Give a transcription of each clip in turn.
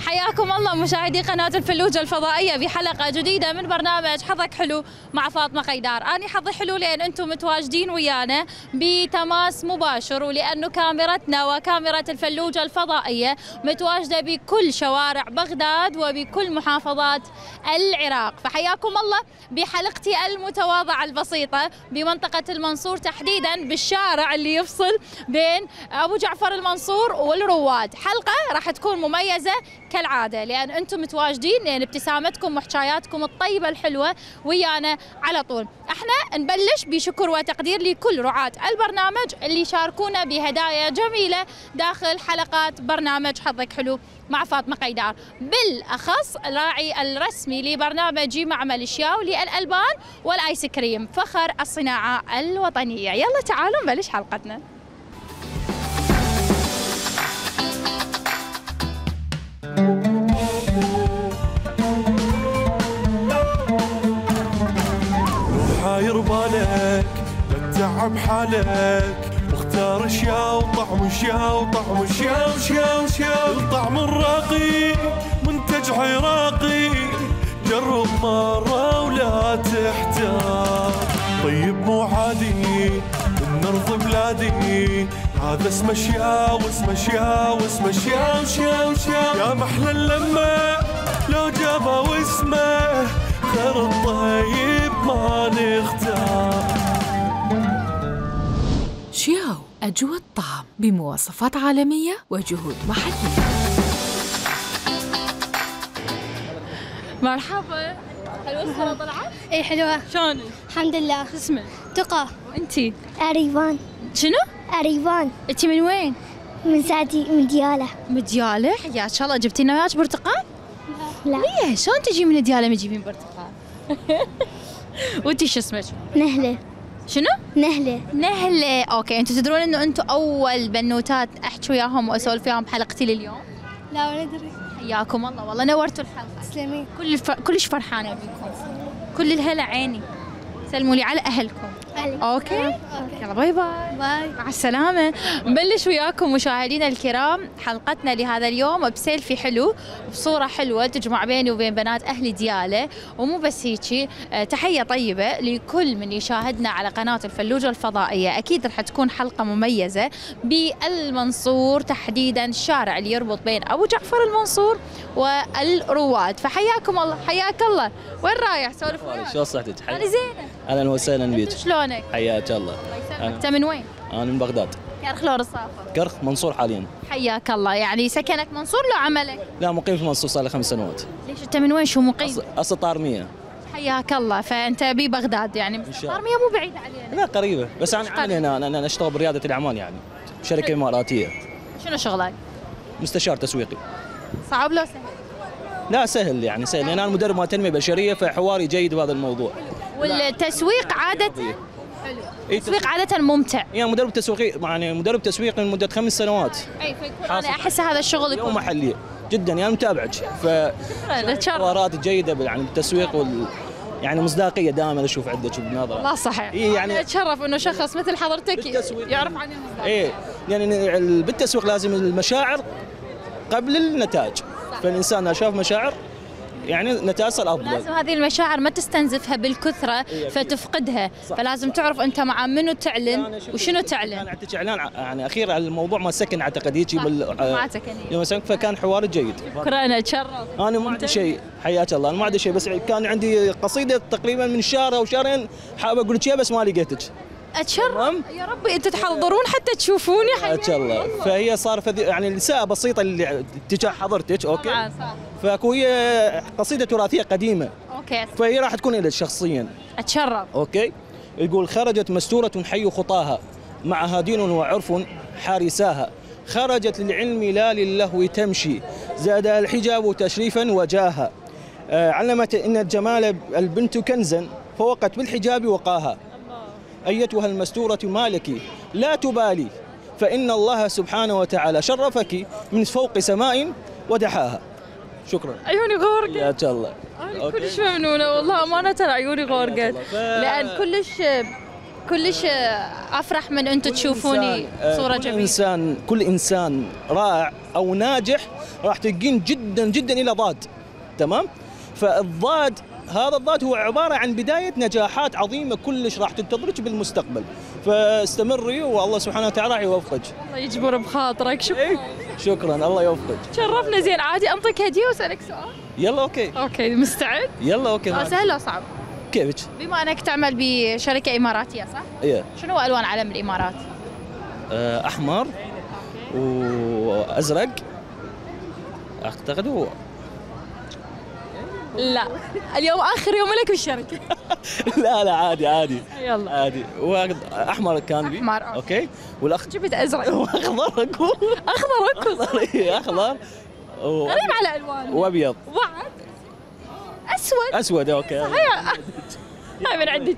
حياكم الله مشاهدي قناة الفلوجة الفضائية بحلقة جديدة من برنامج حظك حلو مع فاطمة قيدار. أنا حظي حلو لأن أنتم متواجدين ويانا بتماس مباشر، ولأنه كاميرتنا وكاميرا الفلوجة الفضائية متواجدة بكل شوارع بغداد وبكل محافظات العراق. فحياكم الله بحلقتي المتواضعة البسيطة بمنطقة المنصور، تحديدا بالشارع اللي يفصل بين أبو جعفر المنصور والرواد. حلقة راح تكون مميزة كالعادة لأن أنتم متواجدين، لأن ابتسامتكم وحكاياتكم الطيبة الحلوة ويانا على طول. احنا نبلش بشكر وتقدير لكل رعاة البرنامج اللي شاركونا بهدايا جميلة داخل حلقات برنامج حظك حلو مع فاطمة قيدار، بالأخص الراعي الرسمي لبرنامجي معمل الشياو للألبان والآيس كريم، فخر الصناعة الوطنية. يلا تعالوا نبلش حلقتنا. حاير بالك لا تتعب حالك، واختار اشياء وطعم اشياء وطعم اشياء وشياء وشياء، الطعم الراقي منتج عراقي، جرب مرة ولا تحتار. طيب مو عادي من ارض بلادي، هذا اسمه اشياء واسمه اشياء واسمه اشياء وشياء وشياء، يا محلى اللمة لو جابه واسمه، خير الطيب ما نختار. شياو أجود طعم بمواصفات عالمية وجهود محلية. مرحبا، حلوة الصورة طلعت؟ اي حلوة. شلونك؟ الحمد لله. شو اسمك؟ تقى. انتي؟ أريبان. شنو؟ أريبان. انتي من وين؟ من سعدي من ديالة. من ديالة؟ حياك الله. جبتي لنا وياك برتقال؟ لا. ليش؟ شلون تجي من ديالة ما تجيبين برتقال؟ وانتي شو اسمك؟ نهلة. شنو؟ نهلة. نهلة. اوكي، انتوا تدرون انه انتوا اول بنوتات احكي وياهم واسولف وياهم بحلقتي لليوم؟ لا ولا أدري. حياكم الله، والله نورتوا الحلقة. تسلمي. كلش فرحانة بكم. كل الهلا عيني. سلموا لي على اهلكم. اوكي؟ يلا باي باي. باي. مع السلامة. نبلش وياكم مشاهدينا الكرام حلقتنا لهذا اليوم بسيلفي حلو، بصورة حلوة تجمع بيني وبين بنات أهل ديالة. ومو بس هيجي، تحية طيبة لكل من يشاهدنا على قناة الفلوجة الفضائية. أكيد رح تكون حلقة مميزة بالمنصور، تحديدا الشارع اللي يربط بين أبو جعفر المنصور والرواد. فحياكم الله. حياك الله. وين رايح؟ سولف وياك. شو صحتك؟ أنا زينة. اهلا وسهلا بك. شلونك؟ حياك الله. أنت من وين؟ انا من بغداد. كرخ لو رصافة؟ كرخ منصور حاليا. حياك الله. يعني سكنك منصور لو عملك؟ لا، مقيم في منصور صار لي 5 سنوات. ليش انت من وين؟ شو مقيم؟ اصل طارميه. حياك الله. فانت ببغداد يعني؟ إن شاء الله. طارمية مو بعيدة علينا. لا قريبه، بس انا عملي هنا، انا اشتغل برياده الاعمال يعني شركه اماراتيه. شنو شغلك؟ مستشار تسويقي. صعب لو سهل؟ لا سهل يعني سهل، لان انا مدرب مال تنميه بشريه، فحواري جيد بهذا الموضوع. والتسويق عادة حلو. التسويق عادة ممتع. يعني مدرب تسويقي، يعني مدرب تسويق من مده 5 سنوات. اي، فيكون انا احس هذا الشغل يوم يكون محليه جدا، يعني متابعك. اتشرف. حوارات جيده يعني بالتسويق يعني مصداقيه دائما اشوف عندك بالنظره. لا صحيح. إيه يعني اتشرف انه شخص مثل حضرتك بالتسويق يعرف عن المصداقية. ايه، يعني بالتسويق لازم المشاعر قبل النتائج. فالانسان اذا شاف مشاعر يعني نتائج افضل. لازم هذه المشاعر ما تستنزفها بالكثره فتفقدها. صح. فلازم تعرف انت مع منو تعلن وشنو تعلن. انا اعطيك اعلان يعني اخير على الموضوع ما سكن، اعتقد هيك ما سكن. يوم سكن، فكان حوار جيد. شكرا. اتشرف. انا ما عندي شيء. حياك الله. انا ما عندي شيء، بس كان عندي قصيده تقريبا من شهر او شهرين حابب اقول لك اياها بس ما لقيتك. اتشرف. تمام؟ يا ربي انتم تحضرون حتى تشوفوني. حياك الله. فهي صار يعني الاساءه بسيطه اللي تجاه حضرتك. اوكي. صح. فاكو هي قصيده تراثيه قديمه. اوكي. فهي راح تكون لك شخصيا. اتشرف. اوكي. يقول: خرجت مستورة حي خطاها، معها دين وعرف حارساها، خرجت للعلم لا للهو تمشي، زادها الحجاب تشريفا وجاها، علمت ان الجمال البنت كنزا، فوقت بالحجاب وقاها. ايتها المستورة ما لك لا تبالي، فان الله سبحانه وتعالى شرفك من فوق سماء ودحاها. شكرا. عيوني غورقت. حياك الله. أنا كلش ممنونة والله، أمانة عيوني غورقت لأن كلش كلش افرح من انتم تشوفوني صوره جميله. كل انسان رائع او ناجح راح تلقين جدا جدا الى ضاد، تمام؟ فالضاد هذا الضاد هو عباره عن بدايه نجاحات عظيمه كلش راح تنتظرك بالمستقبل، فاستمري والله سبحانه وتعالى راح يوفقك. الله يجبر بخاطرك. شكرا الله يوفقك. شرفنا. زين عادي انطيك هديه واسالك سؤال؟ يلا اوكي. اوكي مستعد؟ يلا اوكي. سهل ولا صعب؟ كيفك؟ بما انك تعمل بشركه اماراتيه صح؟ ايه. شنو الوان علم الامارات؟ احمر وازرق اعتقد. لا اليوم اخر يوم لك بالشركه. لا عادي يلا عادي. احمر كان بي. احمر اوكي. والاخ جبت ازرق. واخضر اكو. اخضر غريب على الوان. وابيض. بعد اسود. اوكي. هاي من عندك.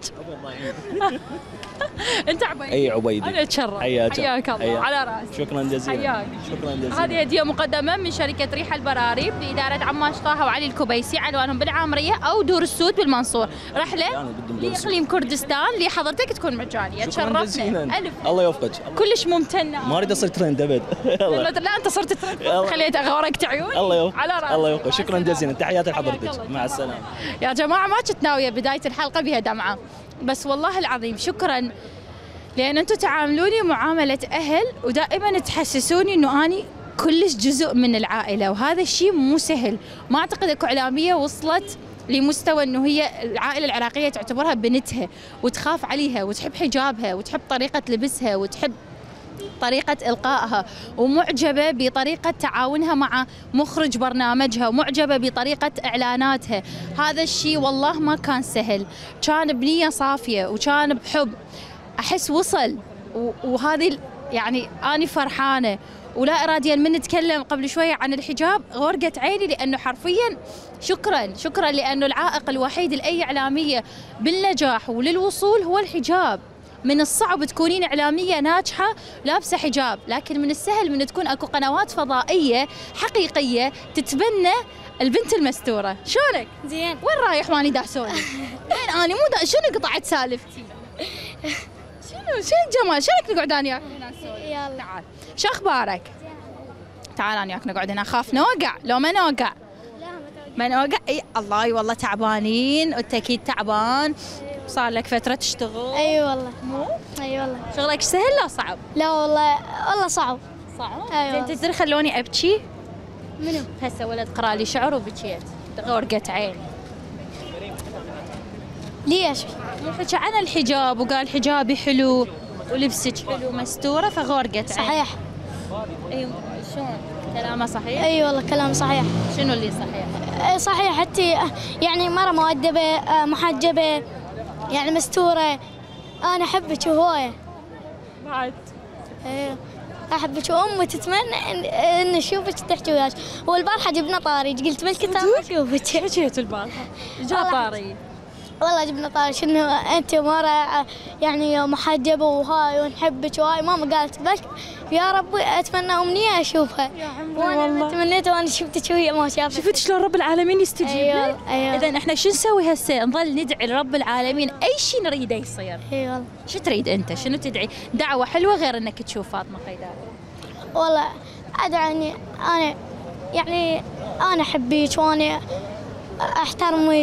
انت عبيدي. اي عبيدي. انا اتشرف. حياك الله على راسي. شكرا جزيلا. حياك. شكرا جزيلا. هذه هديه مقدمه من شركه ريح البراريب باداره عماش طه وعلي الكبيسي، عنوانهم بالعامريه او دور السود بالمنصور. رحله لاقليم كردستان لحضرتك تكون مجانيه. تشرفنا. الف الله يوفقك. كلش ممتنه. ما اريد اصير ترند ابد. لا انت صرت ترند. خليت اغورقت عيون. الله يوفقك. على راسي. الله يوفقك. شكرا جزيلا. تحياتي لحضرتك. مع السلامه. يا جماعه ما كنت ناويه بدايه الحلقه بها دمعه، بس والله العظيم شكرا لأن أنتم تعاملوني معاملة أهل ودائما تحسسوني أنه أني كلش جزء من العائلة، وهذا الشيء مو سهل. ما أعتقد أكو إعلامية وصلت لمستوى أنه هي العائلة العراقية تعتبرها بنتها وتخاف عليها وتحب حجابها وتحب طريقة لبسها وتحب طريقة إلقائها ومعجبة بطريقة تعاونها مع مخرج برنامجها ومعجبة بطريقة إعلاناتها. هذا الشيء والله ما كان سهل، كان بنية صافية وكان بحب. أحس وصل وهذه يعني أنا فرحانة ولا إراديا من نتكلم قبل شوية عن الحجاب غرقت عيني، لأنه حرفيا شكرا لأنه العائق الوحيد لأي إعلامية بالنجاح وللوصول هو الحجاب. من الصعب تكونين إعلامية ناجحة لابسة حجاب، لكن من السهل من تكون أكو قنوات فضائية حقيقية تتبنى البنت المستورة. شلونك؟ زين. وين رايح ماني داسوني؟ وين أنا مو شنو قطعت سالفتي؟ شنو الجمال؟ شنك نقعد أنا وياك هنا نسولف؟ يلا تعال. شو أخبارك؟ تعال أنا وياك نقعد هنا. أخاف نوقع. لو ما نوقع ما نوقع. اي الله والله تعبانين، وانت اكيد تعبان. صار لك فترة تشتغل؟ اي والله. مو؟ اي والله. شغلك سهل لا صعب؟ لا والله صعب. صعب؟ أي والله. انت تدري خلوني ابكي؟ منو؟ هسه ولد قرا لي شعر وبكيت، غورقت عيني. ليش؟ حكى عن الحجاب وقال حجابي حلو ولبسك حلو مستورة فغورقت عيني. صحيح. ايوه شلون؟ كلامه صحيح؟ اي والله كلام صحيح. شنو اللي صحيح؟ صحيح. حتى يعني مرة مؤدبة محجبة يعني مستورة. أنا أحبك هواية. بعد؟ إيه أحبك وأمي تتمنى إن أشوفك تحكي وياك. والبارحة جبنا طاري قلت بالكتاب أشوفك. حكيت البارحة؟ جاء طاري. والله جبنا طاري شنو أنت مرة يعني محجبة وهاي ونحبك وهاي. ماما قالت بس يا ربي أتمنى أمنية أشوفها. يا عمري وأنا تمنيت وأنا شفتك وهي ما شافتك. شفت شلون رب العالمين يستجيب لك؟ أيوة. إذا احنا شو نسوي هسه؟ نظل ندعي لرب العالمين أي شيء نريده يصير. اي والله. شو تريد أنت؟ شنو تدعي؟ دعوة حلوة غير إنك تشوف فاطمة قيدار. والله أدعي إني أنا يعني أنا أحبك وأنا أحترمك.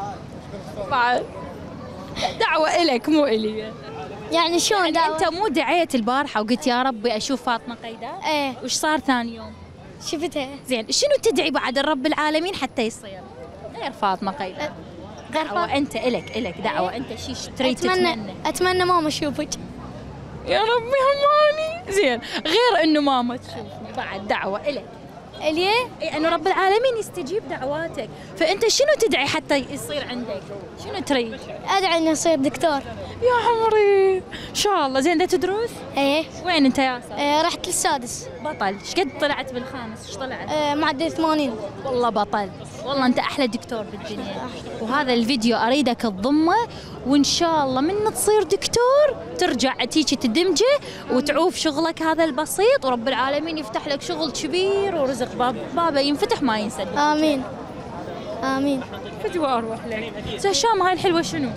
بعد دعوة إلك مو إلي. يعني شلون دعوة؟ أنت مو دعيت البارحة وقلت يا ربي أشوف فاطمة قيدار؟ إيه. وش صار ثاني يوم؟ شفتها. زين شنو تدعي بعد الرب العالمين حتى يصير؟ غير فاطمة قيدار. دعوة أنت إلك دعوة أنت شيء تريد تتمنى. أتمنى ماما تشوفك. يا ربي هماني. زين غير إنه ماما تشوفني بعد دعوة إلك. ليه؟ اي انه رب العالمين يستجيب دعواتك، فانت شنو تدعي حتى يصير عندك؟ شنو تريد؟ ادعي اني اصير دكتور. يا عمري ان شاء الله. زين تدرس؟ ايه. وين انت ياسر؟ رحت للسادس. بطل. ايش قد طلعت بالخامس؟ ايش طلعت؟ معدل 80. والله بطل، والله انت احلى دكتور بالدنيا. وهذا الفيديو اريدك تضمه، وان شاء الله من تصير دكتور ترجع تيجي تدمجه وتعوف شغلك هذا البسيط، ورب العالمين يفتح لك شغل كبير ورزق بابا ينفتح ما ينسد. امين امين. فدوى اروح لك. هشام هاي الحلوه شنو؟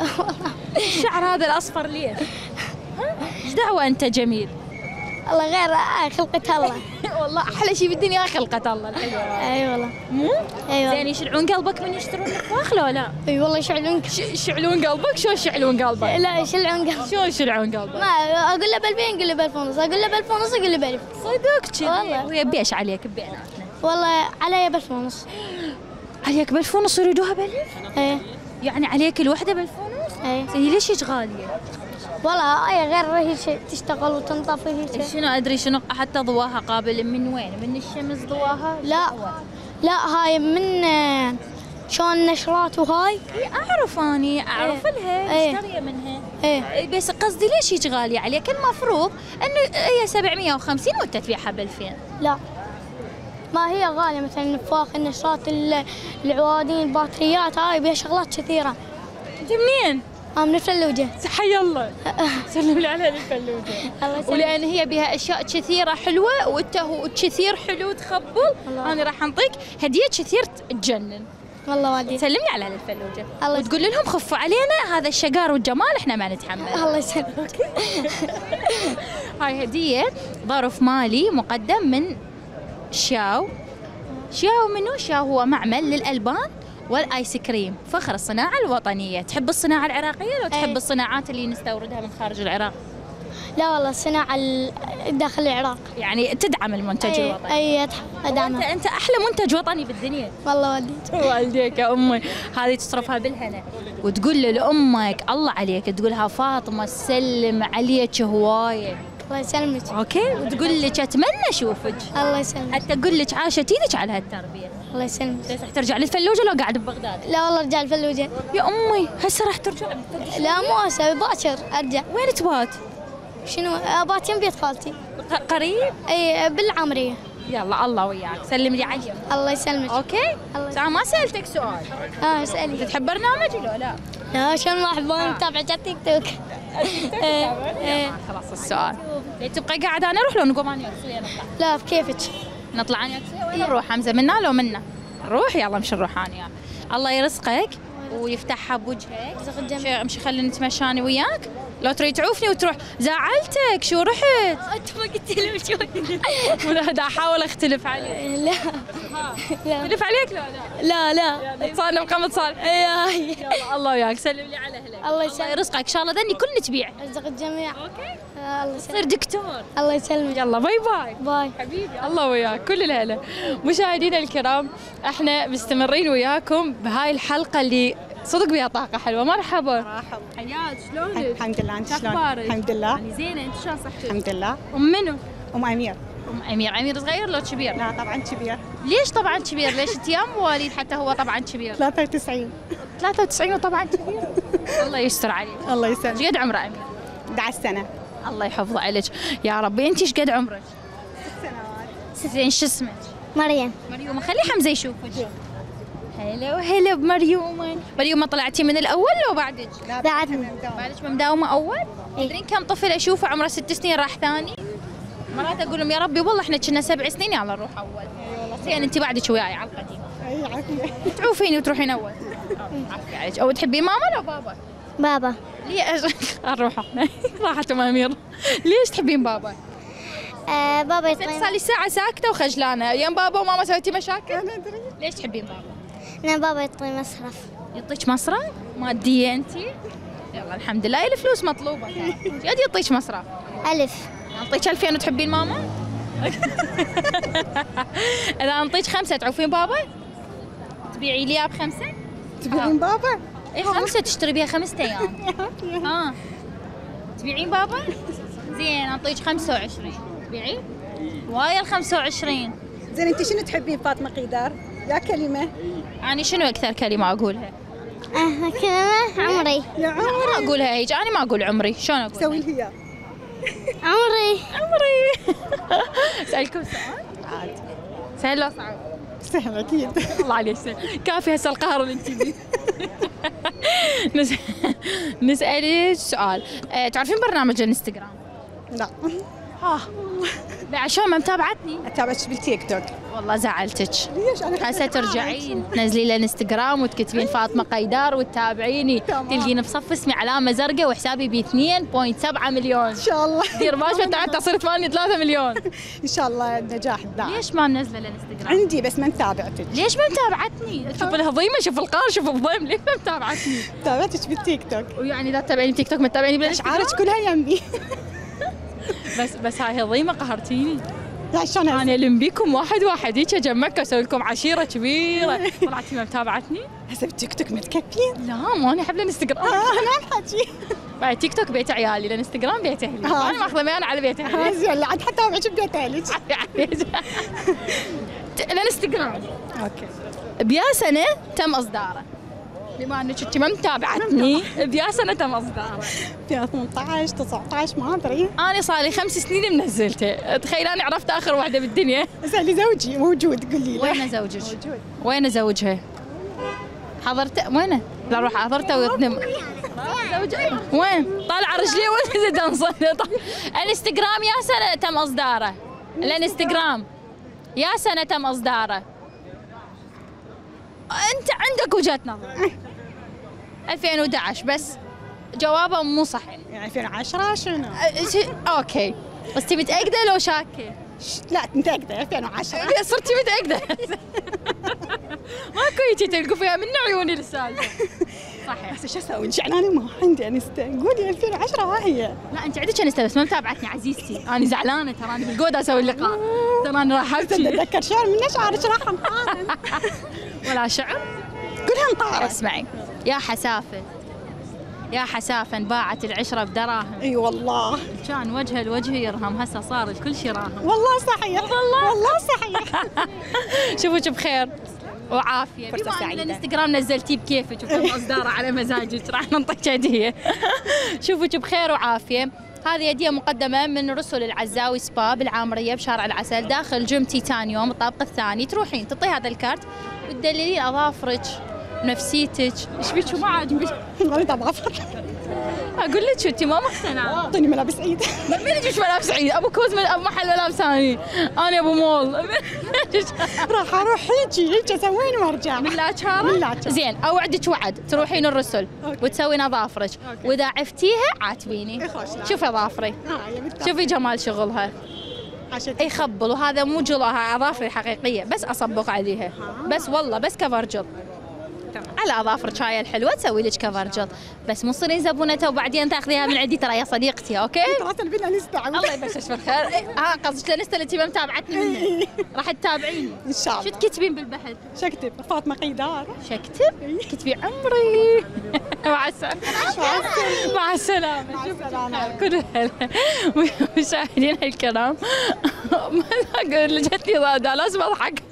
الشعر هذا الاصفر ليش؟ ايش دعوه انت جميل؟ الله غير خلقة الله. والله احلى شيء بالدنيا خلقة الله الحلوة. اي والله. اي والله. زين يشلعون قلبك من يشترون لك واخله ولا؟ اي والله يشعلونك. يشعلون قلبك؟ شو يشعلون قلبك؟ لا يشعلون قلبك. شو يشعلون قلبك؟ ما اقول له ب2000 يقول لي ب1500، اقول له ب1500 يقول لي ب1000. صدق كذي؟ والله. ويبيش عليك ببيناتنا؟ والله علي ب1500. عليك ب1500 يريدوها ب1000؟ ايه. يعني عليك الوحدة ب1500؟ ايه. هي ليش هيك غالية؟ والله اي غير هي شيء تشتغل وتنطفي هي شيء. شنو ادري شنو حتى ضواها قابل من وين؟ من الشمس ضواها؟ لا هاي من شلون النشرات وهاي. اعرف اني اعرف لها ايه. مشتريه منها. ايه. بس قصدي ليش هيك غاليه عليك؟ المفروض انه هي 750 وانت تبيعها ب2000. لا ما هي غالية، مثلا النفاخ، النشرات، العوادين، البطاريات، هاي بها شغلات كثيرة. انت منين؟ من الفلوجة. حي الله. سلم لي على الفلوجه. الله يسلمك. ولان هي بها اشياء كثيره حلوه وانت هو كثير حلو تخبل، انا راح انطيك هديه كثير تجنن. والله والدي. سلم لي على الفلوجه الله وتقول لهم خفوا علينا هذا الشقار والجمال احنا ما نتحمل. الله يسلمك. هاي هديه ظرف مالي مقدم من شاو منو؟ شاو هو معمل للألبان والآيس كريم، فخر الصناعة الوطنية. تحب الصناعة العراقية لو تحب الصناعات اللي نستوردها من خارج العراق؟ لا والله الصناعة داخل العراق. يعني تدعم المنتج الوطني؟ اي ادعمه. انت احلى منتج وطني بالدنيا. والله والدي. والديك يا امي، هذه تصرفها بالهنا وتقول لامك الله عليك، تقولها فاطمة تسلم عليك هواية. الله يسلمك. اوكي، وتقول لك اتمنى اشوفك. الله يسلمك. حتى اقول لك عاشت ايدك على هالتربيه. الله يسلمك. راح ترجع للفلوجه لو قاعد ببغداد؟ لا والله ارجع الفلوجة. يا امي هسه راح ترجع؟ لا مو هسه باكر ارجع. وين تبات؟ شنو باتين بيت خالتي. قريب؟ اي بالعمرية. يلا الله وياك، سلم لي عليهم. الله يسلمك. اوكي؟ الله ما سالتك سؤال. اسالي. تحب برنامجي لو لا؟ لا شلون ما احب، انا متابعة على تيك توك. خلاص السؤال. تبقى قاعد انا اروح لو نقوم انا وياك نطلع؟ لا بكيفك. نطلع انا وياك؟ وين نروح حمزه؟ منا لو منا؟ نروح يلا مش نروح انا وياك. الله يرزقك ويفتحها بوجهك. مش خلينا نتمشى انا وياك؟ لو تريد تعوفني وتروح زعلتك شو رحت؟ انت ما قلت لي شوي. دا احاول اختلف عليك. لا لا اختلف عليك لو لا؟ لا صار نبقى متصالح. يلا الله وياك، سلم لي على اهلك. الله يسلمك. الله يرزقك ان شاء الله ذني كلنا تبيع. يرزق الجميع. اوكي؟ الله تصير يسلمك. دكتور. الله يسلمك. يلا باي باي. باي حبيبي الله وياك كل الهلا. مشاهدينا الكرام احنا مستمرين وياكم بهاي الحلقه اللي صدق بها طاقه حلوه. مرحبا. حياك شلونك؟ الحمد لله، انت شلونك؟ اخبارك؟ الحمد لله. يعني زينه، انت شلون صحتك؟ الحمد لله. منو؟ امير. امير صغير لو كبير؟ لا طبعا كبير. ليش طبعا كبير؟ ليش انت يا مواليد حتى هو طبعا كبير؟ 93. 93 وطبعا كبير. الله يستر عليك. الله يسلمك. ايش قد عمره امير؟ 11 سنه. الله يحفظه عليك يا ربي. انت ايش قد عمرك؟ 6 سنوات. 6 سنين. شو اسمك؟ مريم. مريومه. خلي حمزه يشوفك. هلا بمريومه. مريومه طلعتي من الاول لو بعدك؟ لا بعدني. بعدك مداومه اول؟ تدرين كم طفل اشوفه عمره 6 سنين راح ثاني؟ مرات اقول لهم يا ربي والله احنا كنا 7 سنين يلا نروح اول. زين انت بعدك وياي على القديم. اي عافيه. تعوفيني وتروحين اول. عافيه عليك. او تحبين ماما لو بابا؟ بابا. ليش؟ نروح احنا. راحت امير. ليش تحبين بابا؟ بابا يطيب. صار لي ساعه ساكته وخجلانه، يوم بابا وماما سويتي مشاكل؟ انا ادري. ليش تحبين بابا؟ لا بابا يعطي مصرف. يعطيك مصرف؟ ماديه انت؟ يلا الحمد لله الفلوس مطلوبه. قد يعطيك مصرف؟ 1000. اعطيك 2000 وتحبين ماما؟ اذا انطيك 5 تعوفين بابا؟ تبيعي لي اياه ب5؟ تبيعين بابا؟ اي 5 تشتري بيها 5 ايام. تبيعين بابا؟ زين انطيك 25 تبيعي؟ وايا ال 25. زين انت شنو تحبين فاطمه قيدار؟ يا كلمه. يعني شنو اكثر كلمه اقولها؟ كلمة عمري. يا عمري. اقولها هيك، انا ما اقول عمري، شلون اقول؟ سوي لي اياه. عمري. اسالكم سؤال؟ عادي. سهل لو صعب؟ سهل اكيد. الله عليك سهل. كافي هسه القهر اللي انت فيه. نسألك سؤال. تعرفين برنامج الانستغرام؟ لا. عشان ما متابعتني؟ اتابعك بالتيك توك. والله زعلتك. ليش انا هسه ترجعين تنزلي لي الانستغرام وتكتبين فاطمه قيدار وتتابعيني، تلقين بصف اسمي علامه زرقاء وحسابي ب 2.7 مليون. ان شاء الله دير بالك متى تصير تفاني 3 مليون. ان شاء الله النجاح الدائم. ليش ما منزله الانستغرام؟ عندي بس ما متابعتك. ليش ما متابعتني؟ شوف الهضيمه، شوف القار، شوف الضيم، ليش ما متابعتني؟ تابعتك بالتيك توك. ويعني اذا تتابعيني تيك توك ما تتابعيني بالانستغرام؟ اشعارك كلها يمي. بس هاي هضيمه قهرتيني. لا شلون انا الم بيكم واحد واحد هيك اجمعكم اسوي لكم عشيره كبيره. طلعتي ما متابعتني؟ هسه بالتيك توك متكفين. لا ما انا احب الانستغرام. انا احكي. بعد تيك توك بيت عيالي، الانستغرام بيت اهلي، انا ماخذه ميان على بيت اهلي. زين لا عاد حتى ابعد ببيت اهلك. الانستغرام اوكي. بيا سنه تم اصداره، بما انك انت ما متابعتني، بيا سنه تم اصداره. في 18 19 ما ادري. انا صار لي 5 سنين منزلته، تخيل انا عرفت اخر واحده بالدنيا. اسالي زوجي موجود، قولي له. وين زوجك؟ موجود. وين زوجها؟ حضرته وينه؟ لا روح حضرته ويتنم. وين؟ طالع رجلي وين دنصل. الانستغرام يا سنه تم اصداره. الانستغرام يا سنه تم اصداره. انت عندك وجهه نظر. 2011 بس جوابه مو صحيح. يعني 2010 شنو؟ اوكي بس تبي متاكده لو شاكه؟ لا متأكدة 2010. صرتي متاكده؟ ماكو هيك تلقوا فيها من عيوني السالفه. صحيح. بس شو اسوي؟ يعني انا ما عندي انستا، قولي 2010 ها هي. لا انت عندك انستا بس ما متابعتني عزيزتي، انا زعلانه تراني بالقوده اسوي اللقاء، تراني راح ابكي. اتذكر شعر من اشعارك راح نطارن. ولا شعر؟ كلها نطارن. اسمعي يا حسافه، يا حسافه انباعت العشره بدراهم. اي والله. كان وجه الوجه يرهم، هسه صار الكل شي راهم. والله صحيح. والله صحيح. شوفك بخير وعافيه. فرصة بما ان سعيدة. الانستغرام نزلتيه بكيفك وتم اصداره على مزاجك، راح نعطيك هديه. شوفك بخير وعافيه. هذه هديه مقدمه من رسل العزاوي سبا بالعامريه بشارع العسل داخل جيم تيتانيوم الطابق الثاني. تروحين تعطي هذا الكارت وتدللين اظافرك ونفسيتك. ايش بيك وما عاجبك؟ ما اريد اضافر. اقول لك انت ما مقتنعه. اعطيني ملابس عيد. من يجيش ملابس عيد؟ ابو كوز من ابو محل ملابس ثاني، انا ابو مول. راح اروح هيجي اسوين وارجع. من لاجهاره؟ من لاجهاره. زين اوعدك وعد تروحين الرسل أوكي. وتسوين اظافرك، واذا عفتيها عاتبيني. خوش. شوفي اظافري، يا بنت. شوفي جمال شغلها. عشان يخبل وهذا مو جلها، اظافري حقيقيه بس اصبغ عليها بس، والله بس كفر جل على اظافرك هاي الحلوه تسوي لك كفر جل، بس مو تصيرين زبونتها وبعدين تاخذيها من عندي. ترى يا صديقتي اوكي؟ ترى بينا نستعمل. الله يبشرك بالخير. ها قصدك الانستا اللي انت ما متابعتني منه، راح تتابعيني ان شاء شو الله. تكتبين بالبحث؟ شكتب فاطمه قيدار. شكتب؟ كتبي عمري. مع السلامة. مع السلامة. مع السلامه. كل مشاهدينا الكرام، ما اقول جتني ضاده لازم اضحك.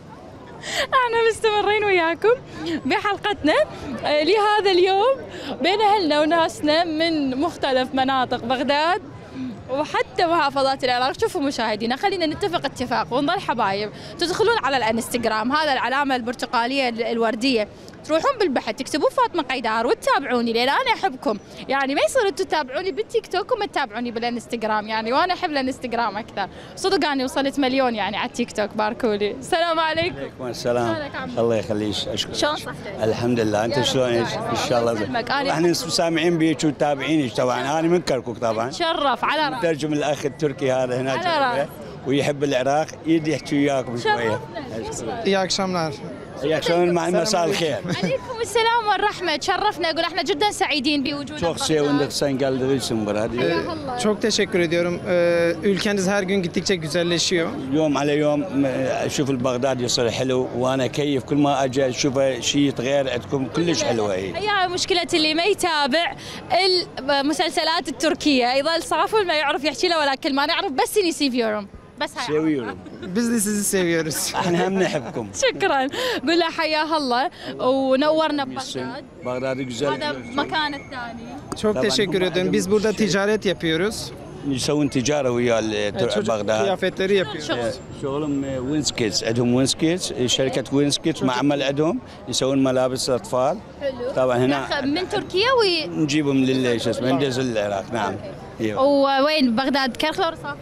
احنا مستمرين وياكم بحلقتنا لهذا اليوم بين اهلنا وناسنا من مختلف مناطق بغداد وحتى محافظات العراق. شوفوا مشاهدينا، خلينا نتفق اتفاق ونظل حبايب. تدخلون على الانستغرام، هذا العلامه البرتقاليه الورديه، تروحون بالبحث تكتبون فاطمه قيدار وتتابعوني، لان انا احبكم. يعني ما يصير انتم تتابعوني بالتيك توك وما تتابعوني بالانستغرام، يعني وانا احب الانستغرام اكثر. صدق اني وصلت مليون يعني على التيك توك، باركولي. السلام عليكم. وعليكم السلام. شلونك عمي؟ الله يخليك، اشكرك. شلون صحتك؟ الحمد لله، انت شلون؟ ان شاء الله يسلمك. أنا احنا سامعين بيك وتابعينك طبعا. انا من كركوك طبعا، شرف على راسي. ترجم الاخ التركي هذا هناك على راسي. ويحب العراق، يجي يحكي وياكم شويه. İyi akşamlar. وياك شلون؟ مع مساء الخير. عليكم السلام والرحمة، تشرفنا. أقول احنا جدا سعيدين بوجودك. Çok sevindik sen geldiğin için buraya. Çok teşekkür ediyorum. Ülkeniz her gün gittikçe güzelleşiyor. يوم على يوم اشوف البغداد يصير حلو، وانا كيف كل ما اجي اشوف شيء يتغير عندكم كلش حلوه هي. هي مشكلة اللي ما يتابع المسلسلات التركية، يظل صافل ما يعرف يحكي له ولا كلمة. أنا أعرف بس إني seviyorum. بس هاي. Seviyorum. Biz de sizi seviyoruz. احنا هم نحبكم. شكرا. قول له حياها الله ونورنا ببغداد. بغداد güzel. هذا مكان الثاني. Çok teşekkür ederim. Biz burada ticaret yapıyoruz. يسوون تجاره ويا Çocuk بغداد. kıyafetleri yapıyoruz. شغل. شغلهم وينسكيتس، عندهم وينسكيتس، شركة وينسكيتس معمل عندهم يسوون ملابس الأطفال. حلو. طبعا هنا من تركيا نجيبهم شو اسمه ندز العراق. نعم. ووين بغداد؟ كرخلة ولا صافة؟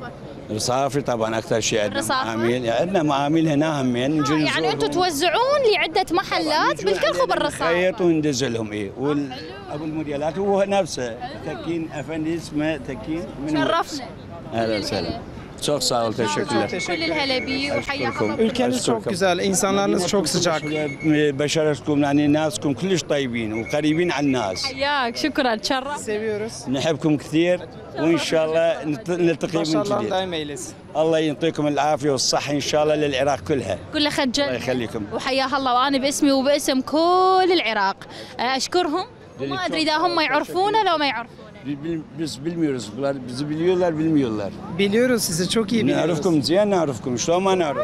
الرصافي طبعا اكثر شيء عندنا الرصافة؟ معامل، عندنا معامل هنا همين نجي يعني نزورهم. انتم توزعون لعده محلات بالكرخ وبالرصافه. نخيط وندز لهم ايه ابو الموديلات هو نفسه تكين افندي اسمه تكين من شرفنا. اهلا وسهلا. Çok sağ ol, teşekkürler. كل الهلا بي وحياك الله. Ülkeniz çok güzel, insanlarınız çok sıcak. بشرتكم يعني ناسكم كلش طيبين وقريبين على الناس. حياك شكرا تشرف. Seviyoruz. نحبكم كثير وان شاء الله نلتقي من Başarılar جديد. daim eylesin. الله يعطيكم العافيه والصحه ان شاء الله للعراق كلها. كل خجل. الله يخليكم. وحياه الله وانا باسمي وباسم كل العراق اشكرهم. وما ادري اذا هم يعرفونه لو ما يعرفونه. Biz bilmiyoruz. Bunlar bizi biliyorlar, bilmiyorlar. Biliyoruz sizi, çok iyi biliyoruz. نعرفكم زين نعرفكم شلون ما نعرف.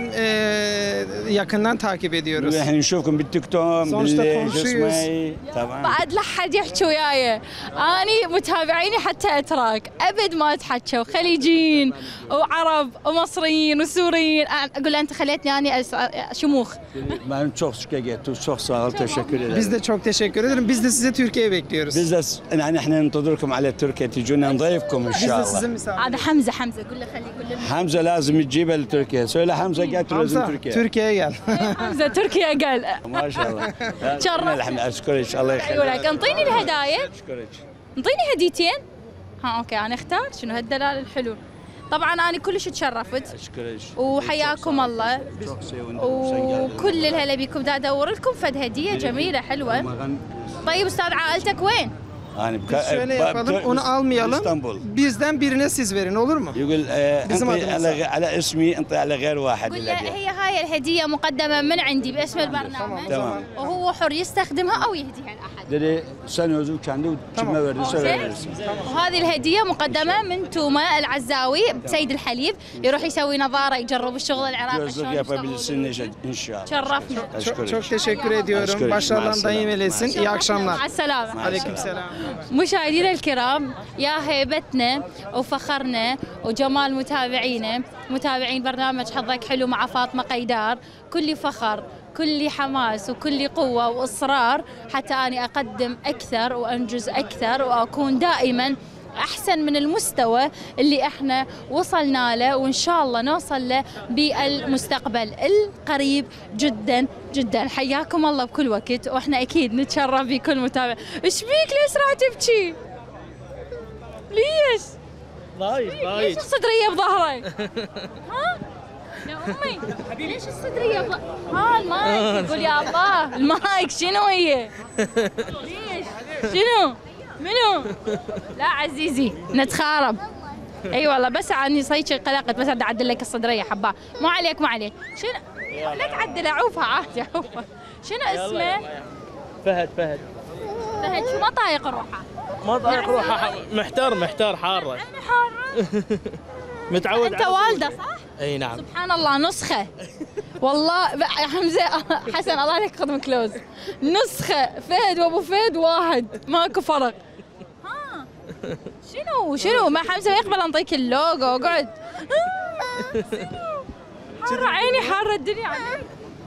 Yakından takip ediyoruz. احنا نشوفكم بالتيك توك Sonuçta شو komşuyuz. اسمه طبعا. بعد لا حد يحكي وياي، اني متابعيني حتى اتراك ابد ما تحكوا، خليجيين وعرب ومصريين وسوريين، اقول له انت خليتني اني شموخ. Ben çok çok sağ ol, teşekkür ederim. Biz de çok teşekkür ederim. Biz de size Türkiye'ye bekliyoruz. Biz de يعني احنا ننتظركم على تركيا تجونا نضيفكم ان Biz شاء de sizin الله. misafir. هذا حمزه قول له خلي كل حمزه لازم تجيبه لتركيا، سؤال حمزه قالت لازم Hamza, تركيا. Türkiye'ye gel. حمزه تركيا قال. ما شاء الله. شرف. اشكرك الله ايوه لك يخليك. انطيني الهدايا، اشكرك. انطيني هديتين. ها اوكي انا اختار شنو هالدلال الحلو. طبعا انا كلش تشرفت اشكرك. وحياكم الله وكل الهلا بيكم. دا ادور لكم فد هديه جميله حلوه. طيب استاذ عائلتك وين؟ يعني Biz şöyle yapalım, onu almayalım. اسطنبول. Bizden birine siz verin, olur mu? يقول bizim انطي adımıza. على اسمي انطي على غير واحد. قل له هي هاي الهديه مقدمه من عندي باسم البرنامج. تمام. وهو حر يستخدمها او يهديها لاحد. Dedi sen özü kendi kime verdiyse verirsin. وهذه الهديه مقدمه من توما العزاوي سيد الحليب، يروح يسوي نظاره يجرب الشغل العراقي. Gözlük yapabilirsin inşallah. شرفنا. Çok teşekkür ediyorum. Başarılar daim eylesin. İyi akşamlar. مع السلامه. Aleykümselam. مشاهدينا الكرام، يا هيبتنا وفخرنا وجمال متابعينا، متابعين برنامج حظك حلو مع فاطمة قيدار، كل فخر كل حماس وكل قوة وإصرار حتى أني أقدم أكثر وأنجز أكثر وأكون دائما أحسن من المستوى اللي احنا وصلنا له وإن شاء الله نوصل له بالمستقبل القريب جدا جدا. حياكم الله بكل وقت واحنا أكيد نتشرف بكل متابع. إيش بيك ليش راح تبكي؟ ليش؟ ليش الصدرية بظهرك؟ ها؟ يا أمي ليش الصدرية ها المايك يقول يا الله المايك شنو هي؟ ليش؟ شنو؟ منو؟ لا عزيزي نتخارب. اي والله بس عني صيدش قلقت بس بدي اعدل لك الصدريه حباه. مو عليك مو عليك. شنو؟ لا تعدل عوفها عادي عوفها. شنو اسمه؟ فهد فهد شو ما طايق روحه؟ ما طايق روحه. محتار حاره. انا حاره. متعود. انت والده صح؟ اي نعم. سبحان الله نسخه. والله يا حمزه حسن الله عليك خذ من كلوز. نسخه فهد وابو فهد واحد ماكو فرق. ها شنو ما حمزه يقبل انطيك اللوجو اقعد. حاره عيني حاره الدنيا عليك.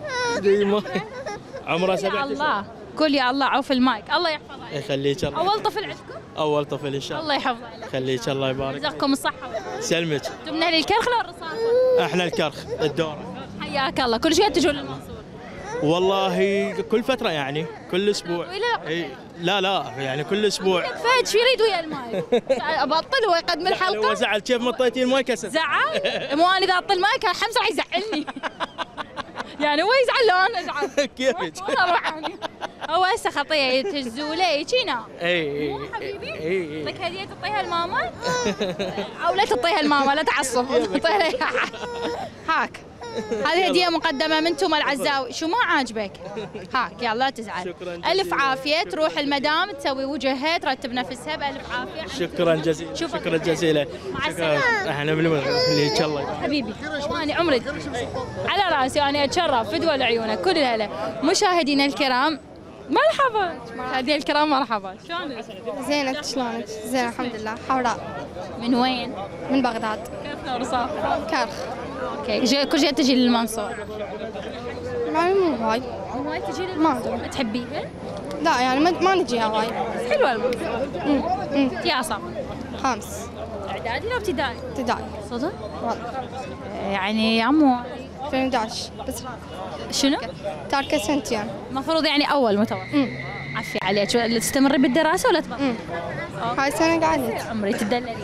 عمره 7 يا الله قول يا الله عوف المايك. الله يحفظه يخليك. اول طفل عندكم؟ اول طفل ان شاء الله. الله يحفظه يخليك الله يبارك. يرزقكم الصحه. سلمك. انتم من اهل الكرخ ولا الرصافه؟ احنا الكرخ الدوره. حياك الله. كل شويه تجون للمنصور؟ والله كل فتره يعني كل اسبوع. لا يعني كل اسبوع. فهد شو يريد ويا المايك؟ ابطل هو يقدم الحلقه. هو زعل كيف مطيتي المايك هسه. زعل؟ مو انا اذا اعطي المايك حمزه راح يزعلني. يعني هو يزعل لو انا ازعل. كيفك؟ انا اروح عني. هو هسه خطيه يتهزوا له يجينا. اي حبيبي اعطيك هديه تعطيها لماما او لا تعطيها لماما لا تعصب. تعطيها هاك. هذه هديه مقدمه من توما العزاوي. شو ما عاجبك؟ هاك يلا لا تزعل. الف عافيه. تروح المدام تسوي وجهها ترتب نفسها بالف عافيه. شكرا جزيلا. شكرا جزيلا. مع السلامه. احنا بالمغرب ان الله حبيبي وانا عمري على راسي وانا اتشرف بدول عيونك. كل الهلا. مشاهدينا الكرام مرحبا. مشاهدينا الكرام مرحبا. شلونك؟ زينة شلونك؟ زين الحمد لله. حوراء. من وين؟ من بغداد. كيف الرصاف؟ كرخ. اوكي كل شيء تجي للمنصور؟ يعني مو هواي. مو هواي تجي للمنصور. تحبيها؟ لا يعني ما نجيها هواي. حلوه المنصور. يا صح. 5. اعدادي ولا ابتدائي؟ ابتدائي صدق؟ والله يعني يا عمو 2011 بس شنو؟ تاركة سنتين. المفروض يعني اول متوسط. عفي عليك، تستمري بالدراسه ولا تبطلي؟ هاي السنة قعدت. عمري تدللي.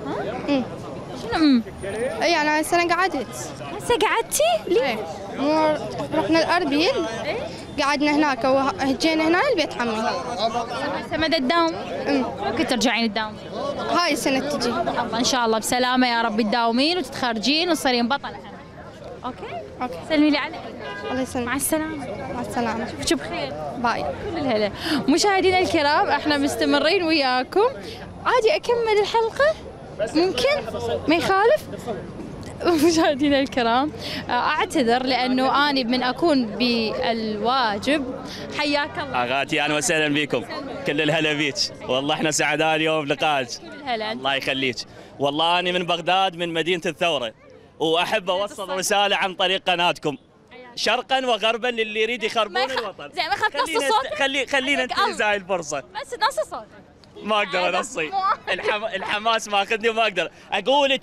شنو؟ اي انا هاي السنة قعدت. هسه قعدتي؟ ليه؟ مو رحنا الأربيل قعدنا هناك وهجينا هنا البيت عمي. هسه مدى الدوام؟ ممكن ترجعين الدوام؟ هاي السنة تجي. الله ان شاء الله بسلامه يا رب تداومين وتتخرجين وتصيرين بطله. اوكي؟ اوكي سلمي لي على الله يسلمك. مع السلامه. مع السلامة. اشوفك بخير. باي. كل الهلا. مشاهدينا الكرام احنا مستمرين وياكم. عادي اكمل الحلقه؟ ممكن؟ ما يخالف؟ مشاهدينا الكرام اعتذر لانه اني من اكون بالواجب. حياك الله اغاتي، اهلا وسهلا بكم. كل الهلا بيك، والله احنا سعداء اليوم بلقائك. كل الهلا. الله يخليك. والله اني من بغداد من مدينه الثوره، واحب اوصل رساله عن طريق قناتكم شرقا وغربا للي يريد يخربون الوطن. زين ما اخذت نص صوتك؟ خلينا ننتهز هاي الفرصه. بس نص صوتك. ما اقدر انصي. الحماس ما اخذني وما اقدر اقول.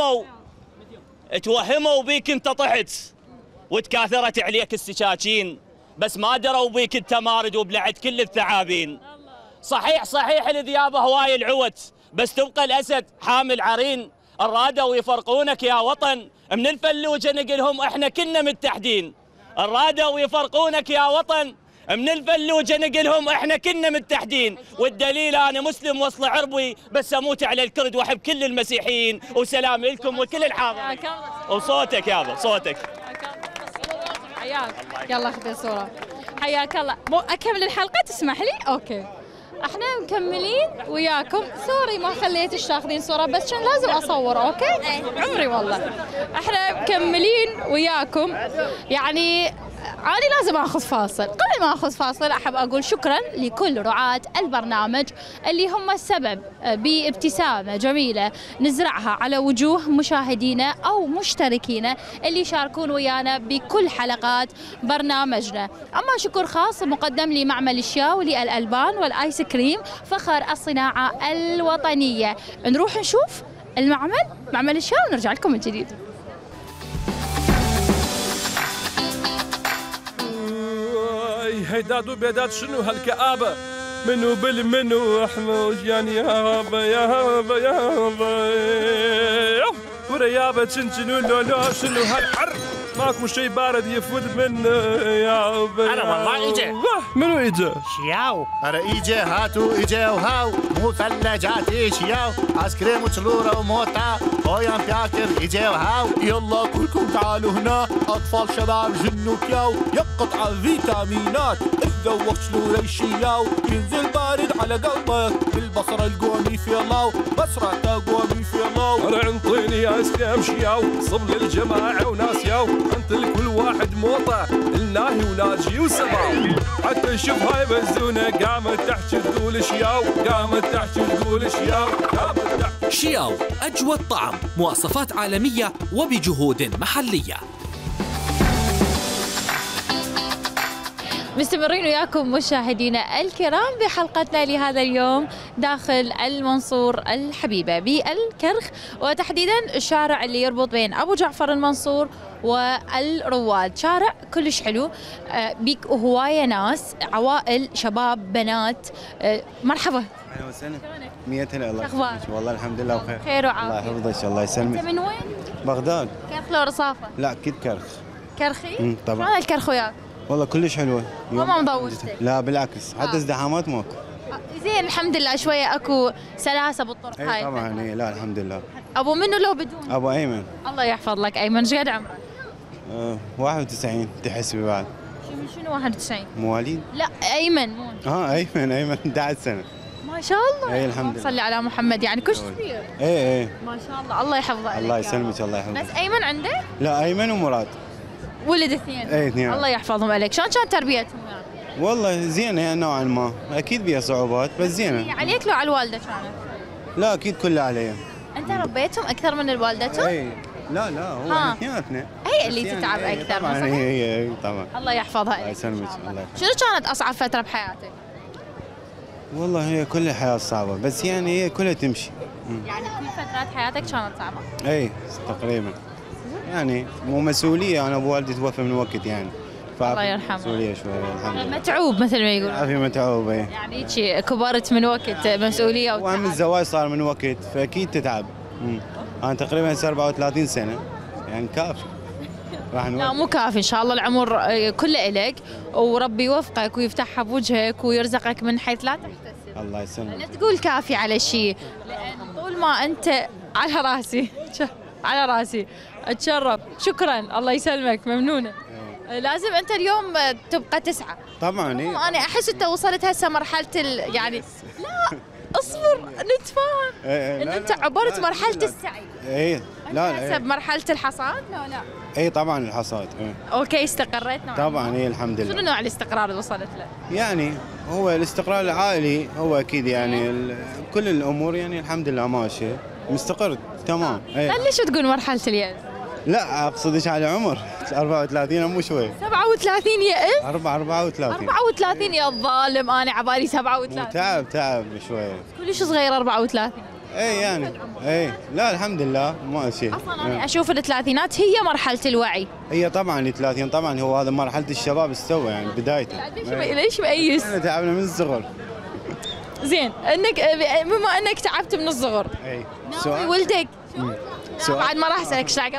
توهموا بيك انت طحت وتكاثرت عليك السكاكين، بس ما دروا بيك انت مارد وبلعت كل الثعابين. صحيح الذيابه هواي العوت، بس تبقى الاسد حامل عرين. الرادوا يفرقونك يا وطن من الفلوجه نقلهم احنا كنا متحدين. الرادوا يفرقونك يا وطن من الفلوجه نقلهم احنا كنا متحدين. والدليل انا مسلم وصل عربي، بس اموت على الكرد واحب كل المسيحيين. وسلام لكم وكل الحاضرين. وصوتك يابا صوتك. حياك. يلا خذي صوره. حياك الله. اكمل الحلقه تسمح لي؟ اوكي. احنا مكملين وياكم. سوري ما خليتش تاخذين صوره، بس كان لازم اصور. اوكي؟ عمري والله. احنا مكملين وياكم. يعني أنا لازم آخذ فاصل. قبل ما آخذ فاصل أحب أقول شكراً لكل رعاة البرنامج اللي هم السبب بابتسامة جميلة نزرعها على وجوه مشاهدينا أو مشتركينا اللي يشاركون ويانا بكل حلقات برنامجنا. أما شكر خاص مقدم لمعمل الشاو للألبان والآيس كريم فخر الصناعة الوطنية. نروح نشوف معمل الشاو ونرجع لكم من جديد. هيداد وبيداد شنو هالكآبة؟ منو بالمنو حموج يعني يابا يابا يابا وريابة شنو لو شنو هالحر؟ ماكو شي بارد يفوت منه يابا. أنا والله إجا. منو إجا؟ شياو. أنا إجا هاتو إجا وهاو مو ثلاجاتي شياو آيس كريم وشلورة وموتا هويان بياكر إجا وهاو. يلا كلكم تعالوا هنا أطفال شباب جنوا كياو يقطع الفيتامينات إذا وقت شلورة الشياو ينزل بارد على قلبك بالبصرة القومي في الله بصرة قومي في الله. أنا انطيني آيس كريم شياو صب للجماعة وناس ياو أنت لكل واحد موطة الناهي وناجي وسباو. حتى نشوف هاي بزونة قامت تحكي تقول شياو قامت تحكي تقول شياو قامت تحكي. شياو أجود طعم مواصفات عالمية وبجهود محلية. مستمرين وياكم مشاهدينا الكرام بحلقتنا لهذا اليوم داخل المنصور الحبيبة بالكرخ، وتحديدا الشارع اللي يربط بين أبو جعفر المنصور والرواد. شارع كلش حلو بيك وهواية ناس عوائل شباب بنات. مرحبا. اهلا وسهلا. 100 هلا. الله اخبارك؟ والله الحمد لله بخير. خير وعافية. الله يحفظك الله يسلمك. انت من وين؟ بغداد. كرخ لو رصافة؟ لا اكيد كرخ. كرخي؟ طبعا. شلون الكرخ وياك؟ والله كلش حلوه. ما مضوجتك؟ لا بالعكس حتى ازدحامات ماكو. زين الحمد لله شويه اكو سلاسه بالطرق هاي. طبعا اي لا الحمد لله. ابو منو لو بدون؟ ابو ايمن. الله يحفظ لك ايمن. ايش قد عمرك؟ 91 تحسبي بعد. شنو 91؟ مواليد؟ لا ايمن مو ايمن 11 سنه. ما شاء الله. اي الحمد لله. صلي على محمد يعني كلش كبير. اي ما شاء الله. الله يحفظه عليك. الله يسلمك الله يحفظك. بس ايمن عنده؟ لا ايمن ومراد. ولد اثنين؟ اي اثنين. الله يحفظهم عليك. شلون كانت تربيتهم يعني؟ والله زينه يعني نوعا ما، اكيد بيها صعوبات بس زينه. عليك لو على الوالده كانت؟ لا اكيد كلها علي. انت ربيتهم اكثر من والدتهم؟ اي لا هو اثنيناتنا هي اللي تتعب اكثر. طبعا هي طبعا. الله يحفظها. الله يسلمك الله يحفظك. شنو كانت اصعب فتره بحياتك؟ والله هي كل الحياه صعبه بس يعني هي كلها تمشي يعني كل فترات حياتك كانت صعبه؟ اي تقريبا، يعني مو مسؤوليه، انا ابو والدي توفى من وقت يعني، الله يرحمه. مسؤوليه شويه الحمد لله. متعوب مثل ما يقولون. عافية متعوب. اي يعني هيك كبرت من وقت مسؤوليه وهم الزواج صار من وقت فاكيد تتعب. انا تقريبا هسه 34 سنه، يعني كافي. لا مو كافي، ان شاء الله العمر كله الك، وربي يوفقك ويفتحها بوجهك ويرزقك من حيث لا تحتسب. الله يسلمك. لا تقول كافي على شيء، لان طول ما انت على راسي على راسي اتشرف. شكرا، الله يسلمك، ممنونه. لازم انت اليوم تبقى تسعى. طبعا. إيه؟ انا احس انت وصلت هسه مرحله يعني لا اصبر نتفاهم ان انت عبرت مرحله السعي. اي لا هسه بمرحله الحصاد. لا اي طبعا الحصاد. اوكي استقريت نوعا طبعا. اي الحمد لله. شنو نوع الاستقرار اللي وصلت له؟ يعني هو الاستقرار العائلي هو اكيد، يعني كل الامور يعني الحمد لله ماشيه مستقر تمام. ليش تقول مرحله اليأس؟ لا اقصدش على عمر 34 مو شوي. 37 يأس؟ 34 يا الظالم، انا عبالي 37. تعب شوي. كلش صغير 34. اي يعني لا الحمد لله ما شيء. اصلا انا اشوف الثلاثينات هي مرحله الوعي. هي طبعا ال 30 طبعا هو هذا مرحله الشباب استوى يعني بدايته. ليش مأيس؟ احنا تعبنا من الصغر. زين انك بما انك تعبت من الصغر. اي ناوي ولدك بعد ما راح اسالك ايش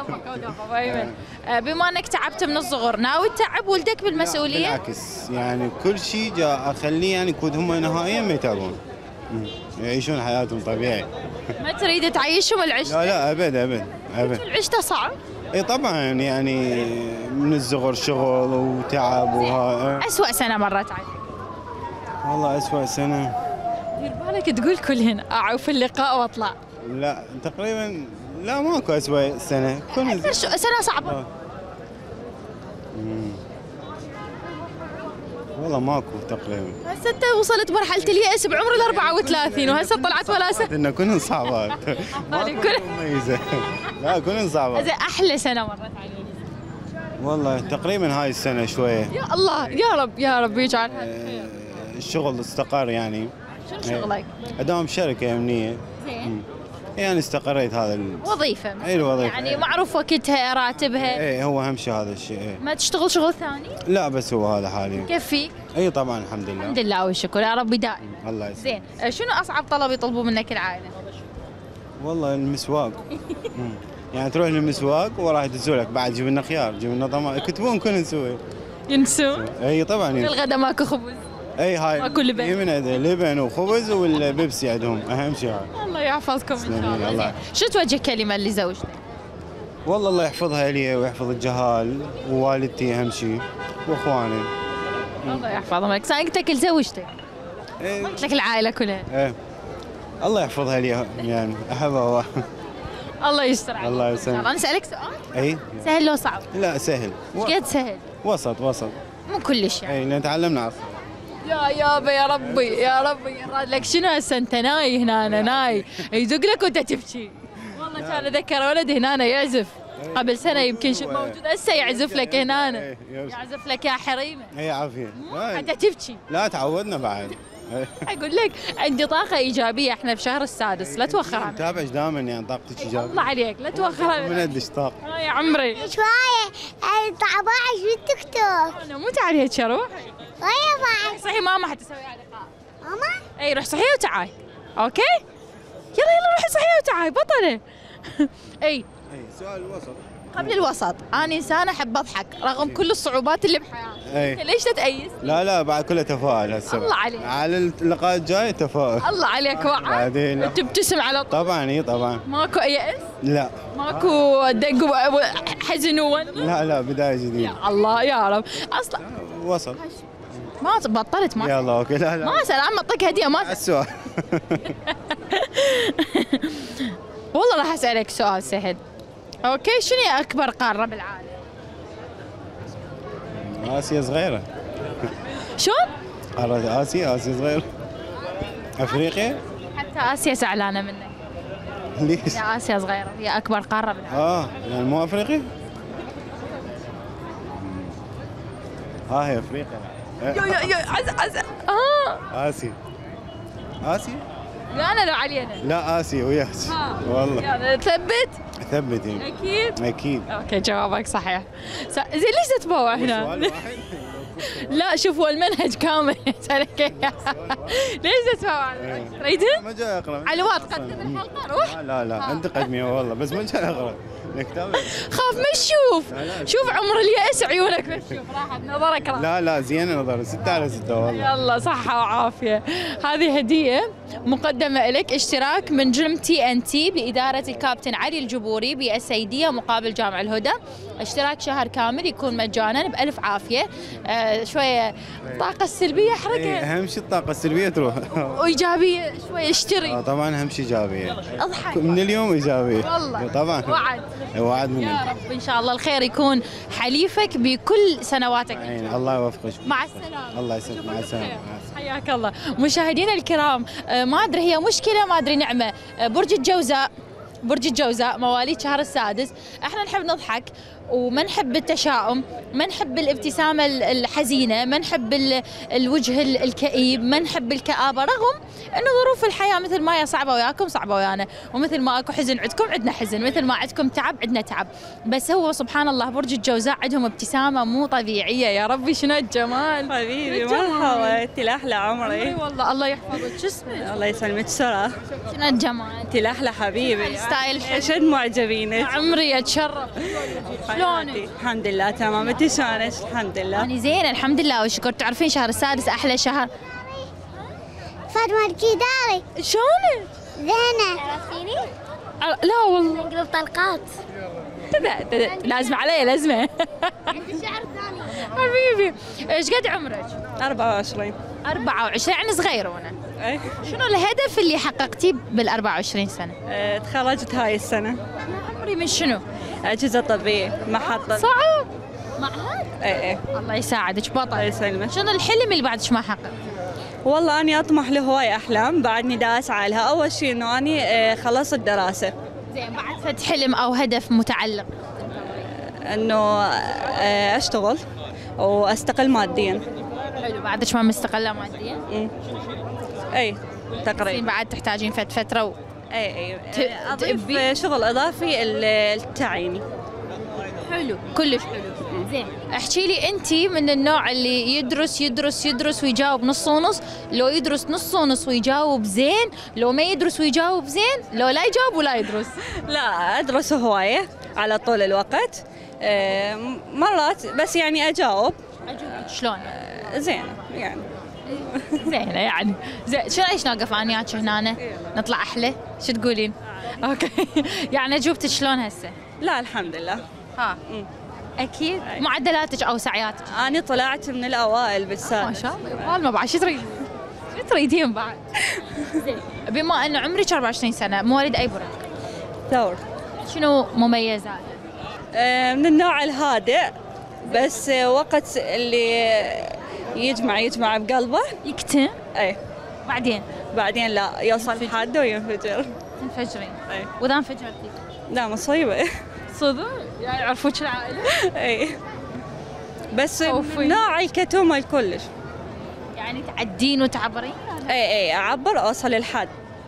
بما انك تعبت من الصغر ناوي تتعب ولدك بالمسؤوليه؟ بالعكس، يعني كل شيء جاء اخليه يعني يكون هم نهائيا ما يتعبون، يعيشون حياتهم طبيعي. ما تريد تعيشهم العشته؟ لا ابد. العشته صعب؟ اي طبعا، يعني من الصغر شغل وتعب اسوأ سنه مرت عليك؟ والله اسوأ سنه دير بالك تقول كلهن اعوف اللقاء واطلع. لا تقريبا لا ماكو اسوأ سنه، كل سنه صعبه. والله ماكو تقريبا. هسه انت وصلت مرحله اليأس بعمر ال 34 وهسه طلعت ولا سنه. انه كلهن صعبات. مميزه. لا كلهن صعبات. زين احلى سنه مرت عليك؟ والله تقريبا هاي السنه شويه. يا الله يا رب يجعلها خير. الشغل استقر يعني. شنو شغلك؟ اداوم بشركه امنيه. زين. يعني استقريت هذا وظيفه. اي الوظيفه. يعني معروف وقتها راتبها. اي هو اهم شيء هذا الشيء. ما تشتغل شغل ثاني؟ لا بس هو هذا حاليا. يكفيك؟ اي طبعا الحمد لله. الحمد لله والشكر، يا ربي دائم. الله يسلمك. زين شنو اصعب طلب يطلبوا منك العائله؟ والله المسواق. يعني تروح للمسواق وراح يدزوا لك بعد جيب لنا خيار، جيب لنا طماطم، يكتبون كل نسوي. ينسون؟ اي طبعا. الغداء ماكو خبز؟ اي هاي ماكو لبن؟ لبن وخبز والبيبسي عندهم اهم شيء هاي. الله يحفظكم ان شاء الله. شو توجه كلمه لزوجتك؟ والله الله يحفظها لي ويحفظ الجهال ووالدتي اهم شيء واخواني. الله يحفظهم لك. سايقتك لزوجتك؟ ما قلت لك العائله كلها. الله يحفظها لي يعني احبها. الله يستر عليك. الله يسلمك. انا اسالك سؤال؟ اي سهل لو صعب؟ لا سهل. قد سهل؟ وسط. مو كلش يعني. اي لان تعلمنا عصر. يا يابا يا ربي يراد لك شنو هسه انت ناي هنا ناي يدق لك وانت تبكي. والله كان اتذكر ولد هنا يعزف قبل سنه يمكن موجود هسه يعزف لك هنا. يعزف لك يا حريمه. اي عافيه. انت تبكي. لا تعودنا بعد. اقول لك عندي طاقه ايجابيه، احنا بشهر السادس لا توخر. متابعك دائما يعني طاقتك ايجابيه. الله عليك لا توخر. من قديش طاقه؟ يا عمري شويه طعباعي في التيك توك. انا مو تعالي هيك روحي. ويا بعد صحي ماما حتسوي على لقاء. ماما؟ اي روح صحيها وتعاي. اوكي؟ يلا روحي صحيها وتعاي بطله. اي سؤال الوسط. قبل الوسط، انا انسانه احب اضحك رغم كل الصعوبات اللي بحياتي. ليش تتأيس؟ لا بعد كله تفاؤل هسه. الله عليك. على اللقاء الجاي تفاؤل. الله عليك وعد. تبتسم على طول. طبعا طبعا. ماكو يأس؟ لا. ماكو دق وحزن لا بدايه جديده. يا الله يا رب. اصلا وصل. ما بطلت ما يلا اوكي. لا ما اسال عم اعطيك هديه ما السؤال. والله راح اسالك سؤال سهل. اوكي شنو اكبر قاره بالعالم؟ اسيا صغيره. شلون؟ قاره اسيا صغيره. افريقيا؟ حتى اسيا زعلانه منك. ليش؟ يا اسيا صغيره هي اكبر قاره بالعالم. يعني مو افريقيا؟ هي افريقيا. يا اسيا. اسيا. انا لو علينا؟ لا آسيا وياك والله. يعني تثبت؟ ثبت اكيد؟ اكيد. اوكي جوابك صحيح. زين ليش تتبوع هنا؟ لا شوف هو المنهج كامل ليش تتبوع؟ تريدين؟ ما جاي اقرا. علوات قدم الحلقه روح. لا انت قدمي والله بس ما جاي اقرا. خاف ما تشوف. شوف عمر اليأس عيونك ما تشوف راحت نظرك لا زين نظر 6 على 6 والله. يلا صحة وعافية. هذه هدية مقدمة لك، اشتراك من جيم TNT بإدارة الكابتن علي الجبوري بالسيدية مقابل جامع الهدى. اشتراك شهر كامل يكون مجانا بألف عافية. شوية الطاقة السلبية احرقها. أهم شيء الطاقة السلبية تروح. وإيجابية شوي اشتري. طبعا أهم شيء إيجابية. اضحك. من اليوم إيجابية. والله. طبعا. وعد منك. يا رب إن شاء الله الخير يكون حليفك بكل سنواتك. الله يوفقك. مع السلامة. الله يسلمك. مع السلامة. حياك الله. مشاهدينا الكرام، ما أدري هي مشكلة ما أدري نعمة، برج الجوزاء مواليد شهر السادس، احنا نحب نضحك وما نحب التشاؤم، ما نحب الابتسامة الحزينة، ما نحب الوجه الكئيب، ما نحب الكآبة، رغم انه ظروف الحياة مثل ما هي صعبة وياكم صعبة ويانا، ومثل ما اكو حزن عندكم عندنا حزن، مثل ما عندكم تعب عندنا تعب، بس هو سبحان الله برج الجوزاء عندهم ابتسامة مو طبيعية. يا ربي شنو الجمال. حبيبي مرحبا، انت الاحلى عمري. والله الله يحفظك. شو اسمك؟ الله يسلمك. سرى. شنو الجمال. انت الاحلى حبيبي. ستايل شد معجبينك. عمري اتشرف. شلونك؟ الحمد لله تمام. انت شلونك؟ الحمد لله. أنا زين الحمد لله والشكر. تعرفين شهر السادس أحلى شهر. فاطمة الكيداري. شلونك؟ زينة. عرفتيني؟ لا والله. نقلب طلقات. لازمة علي لازمة. عندي شعر ثاني. حبيبي ايش قد عمرك؟ 24. 24 يعني صغيرونة. اي. شنو الهدف اللي حققتيه بال 24 سنة؟ تخرجت هاي السنة. عمري من شنو؟ أجهزة طبية محطة. صعب. معهد؟ اي الله يساعدك بطل. الله يسلمك. شنو الحلم اللي بعدش ما حقق؟ والله أني أطمح لهواي أحلام بعدني دا أسعى لها. أول شيء إنه أني خلصت الدراسة. زين بعد فد حلم أو هدف متعلق؟ إنه أشتغل وأستقل ماديا. حلو. بعدش ما مستقلة ماديا؟ اي تقريبا. بعد تحتاجين فترة اي اضيف شغل اضافي التعييني. حلو كلش حلو. زين احكي لي انت من النوع اللي يدرس ويجاوب نص ونص، لو يدرس نص ونص ويجاوب زين، لو ما يدرس ويجاوب زين، لو لا يجاوب ولا يدرس؟ لا ادرس هوايه على طول الوقت. مرات بس يعني اجاوب. شلون؟ زين يعني. زينة يعني. زين شو رايك نوقف انا وياك هنا نطلع احلى؟ شو تقولين؟ اوكي. يعني اجوبتك شلون هسه؟ لا الحمد لله. ها اكيد. معدلاتك او سعياتك؟ انا طلعت من الاوائل بالسادس. ما شاء الله. والله بعد شو تريدين؟ شو تريدين بعد؟ زين بما انه عمرك 24 سنة، مواليد اي برج؟ ثور. شنو مميزات؟ من النوع الهادئ، بس وقت اللي يجمع بقلبه يكتم. اي. بعدين لا يوصل حد وينفجر. تنفجرين؟ اي. واذا انفجرتي؟ لا مصيبه. صدق؟ يعني يعرفوك العائله؟ اي. بس نوع الكتومه الكلش. يعني تعدين وتعبرين؟ اي اعبر اوصل الحد.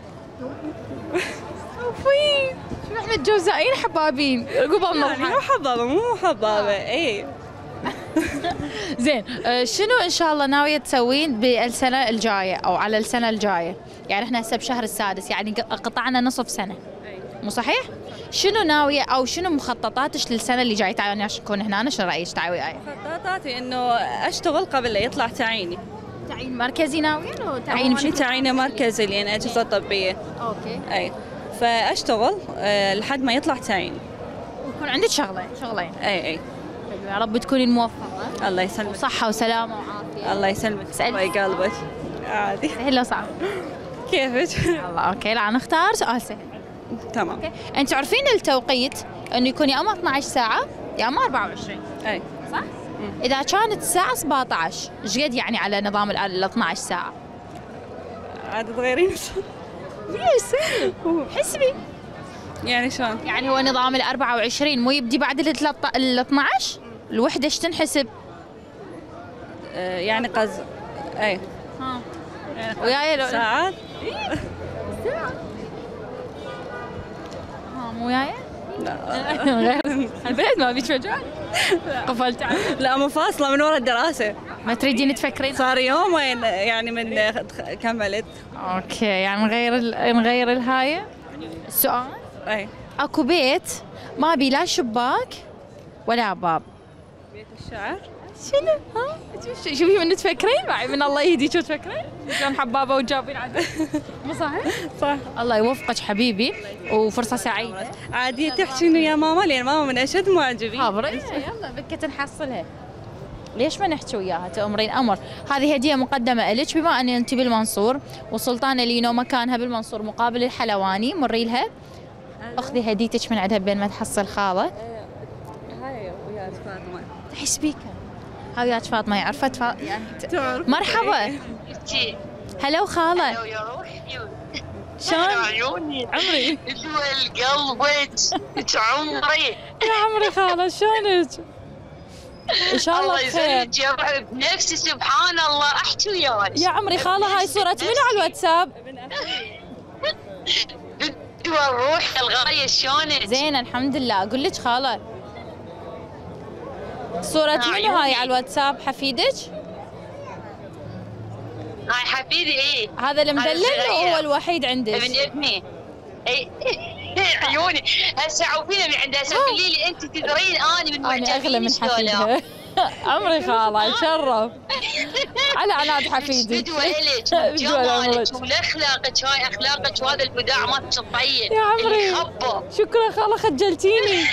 اوفي شو احنا الجوزائيين حبابين قبل يعني مو حبابه مو حبابه. اي. زين شنو ان شاء الله ناويه تسوين بالسنه الجايه او على السنه الجايه؟ يعني احنا هسه بشهر السادس، يعني قطعنا نصف سنه. مو صحيح؟ شنو ناويه او شنو مخططاتك للسنه اللي جايه؟ تعالي نكون هنا، شنو رايك؟ تعالي وياي. مخططاتي انه اشتغل قبل لا يطلع تعييني. تعيين مركزي ناويين ولا تعيين بشكل؟ تعيين مركزي لان اجهزه طبيه. اوكي. اي. فاشتغل لحد ما يطلع تعييني. ويكون عندك شغلين. اي. يا رب تكونين موفقة. الله يسلمك. صحة وسلامة وعافية. الله يسلمك. الله يقلبك. عادي. سهل لو صعب؟ كيفك؟ الله اوكي. لا نختار سؤال سهل. تمام. اوكي. انت تعرفين التوقيت انه يكون يا اما 12 ساعة يا اما 24. اي. صح؟ اذا كانت الساعة 17 ايش قد يعني على نظام ال 12 ساعة؟ عاد تغيرين. ليش سهل؟ حسبي. يعني شلون؟ يعني هو نظام ال 24 مو يبدي بعد ال 12؟ الوحدة ايش تنحسب؟ يعني اي. ها. وياي لو ساعات. مو وياي؟ لا غير البلد ما بيك مجال؟ قفلت عنه؟ لا منفصلة من ورا الدراسة. ما تريدين تفكرين؟ صار يومين يعني من كملت. اوكي يعني نغير الهاية. السؤال؟ اي. اكو بيت ما بي لا شباك ولا باب. بيت الشعر. شنو؟ ها؟ شوفي من تفكرين بعد من الله يهديك وتفكرين؟ شلون حبابة وتجاوبين عدل؟ مو صحيح؟ صح. الله يوفقك حبيبي وفرصة سعيدة. عادي تحكين ويا ماما لان ماما من اشد معجبين. خابرة يلا بكت نحصلها. ليش ما نحكي وياها تأمرين أمر. هذه هدية مقدمة إلك بما أن أنت بالمنصور وسلطانة لينو مكانها بالمنصور مقابل الحلواني. مري لها أخذي هديتك من عندها بين ما تحصل خالة. هاي وياك فاطمة. تحس بيك. هاي وياك فاطمة عرفت يعني مرحبا. هلا وخالة. هلا يا روحي. شلون؟ عيوني عمري. دول قلبك عمري. يا عمري خالة شلونك؟ ان شاء الله بخير. الله يسعدك بنفسي سبحان الله احكي وياك. يا عمري خالة هاي صورة منو على الواتساب؟ دول روحي الغالية شلونك؟ زين الحمد لله. اقول لك خالة صورة منو هاي على الواتساب حفيدك؟ هاي حفيدي ايه. هذا المدلل وهو الوحيد عندك؟ ابن ابني. اي عيوني هسه عوفيني عندها قولي لي انت تدرين اني من معجبين. انا اغلى من حفيدها. عمري خالة اتشرف على عناد حفيدي. بدوى الك جمالك والاخلاقك هاي اخلاقك وهذا البداع ما تطين يا عمري. شكرا خالة خجلتيني.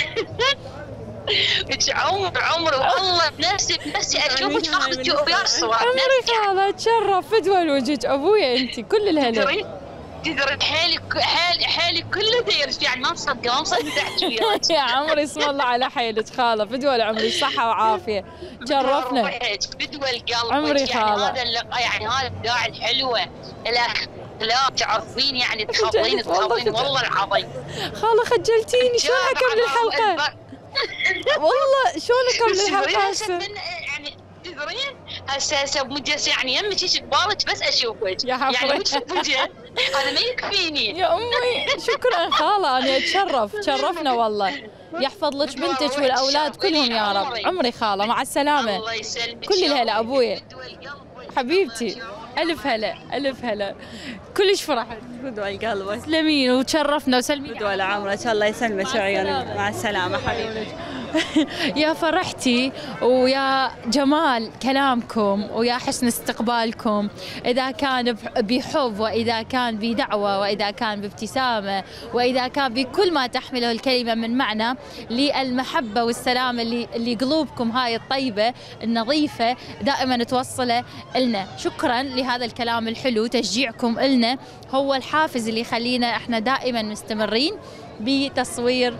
عمر والله بنفسي اشوفك اخذك ويا الصور. عمري خالة اتشرف فدوى لوجهك ابويا انت كل الهلا. تدري حالي كله داير يعني ما مصدقه احكي وياك. يا عمري اسم الله على حيلك خالة فدوى لعمري صحة وعافية. تشرفنا بدوى القلب. عمري خالة. هذا اللقاء يعني هذا الابداع الحلوة الاخلاق تعرفين يعني تخاطرين والله العظيم. خالة خجلتيني شلون اكمل الحلقة؟ والله شلون اكمل الحلقة هسه؟ يعني تدرين هسه بمجلس يعني يمك ايش ببالك بس اشوفك. يا حفرة. يعني هذا ما يكفيني. يا امي شكرا خالة انا اتشرف تشرفنا والله. يحفظ لك بنتك والاولاد كلهم يا رب. عمري خالة مع السلامة. الله يسلمك. كل الهلا ابويا حبيبتي. الف هلا الف هلا. كلش فرحت. بدوى القلب. تسلمين وتشرفنا وسلمي. بدوى لعمرك الله يسلمك عيونك. مع السلامة حبيبتي. يا فرحتي ويا جمال كلامكم ويا حسن استقبالكم. إذا كان بحب وإذا كان بدعوة وإذا كان بابتسامة وإذا كان بكل ما تحمله الكلمة من معنى للمحبة والسلام اللي قلوبكم هاي الطيبة النظيفة دائما توصله لنا. شكرا لهذا الكلام الحلو. تشجيعكم لنا هو الحافز اللي يخلينا احنا دائما مستمرين بتصوير.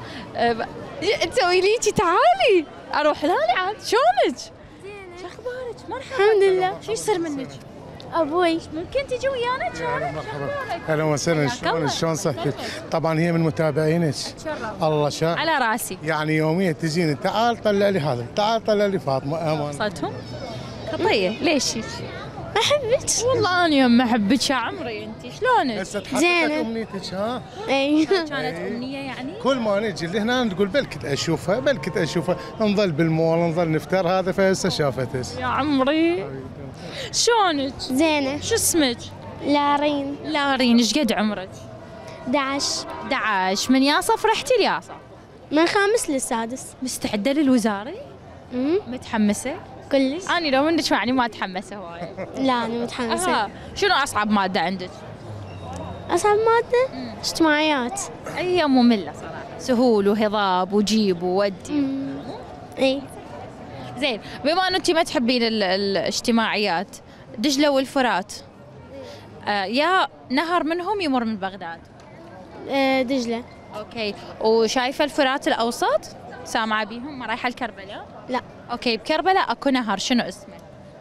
تسوي ليكي تعالي اروح لها عاد. شلونك؟ شو اخبارك؟ مرحبا. الحمد لله. شو يصير منك؟ ابوي. ممكن تجي ويانا؟ مرحبا. اهلا وسهلا. شلون صحتك؟ طبعا هي من متابعينك. الله شاء على راسي. يعني يوميا تجيني تعال طلع لي هذا تعال طلع لي فاطمه. امان صدهم؟ خطيه ليش هيك؟ احبك والله انا يوم احبك يا عمري. انت شلونك؟ زينه. امنيتك ها؟ اي كانت امنيه يعني؟ كل ما نجي لهنا نقول بلكت اشوفها نظل بالمول نظل نفتر هذا فهسه شافتك. يا عمري شلونك؟ زينه. شو اسمك؟ لارين. ايش قد عمرك؟ 11. من ياصة فرحتي لياصة؟ من 5 للسادس. مستعدة للوزارة؟ متحمسة؟ كلش. أنا لو منك يعني ما أتحمسة هواي. لا أنا متحمسة. شنو أصعب مادة عندك؟ أصعب مادة؟ اجتماعيات. هي مملة صراحة. سهول وهضاب وجيب وودي. إي. زين بما أنه أنت ما تحبين الاجتماعيات دجلة والفرات يا نهر منهم يمر من بغداد؟ دجلة. أوكي. وشايفة الفرات الأوسط؟ سامعة بيهم؟ ما رايحة لكربلاء؟ لا. اوكي بكربلاء اكو نهر شنو اسمه؟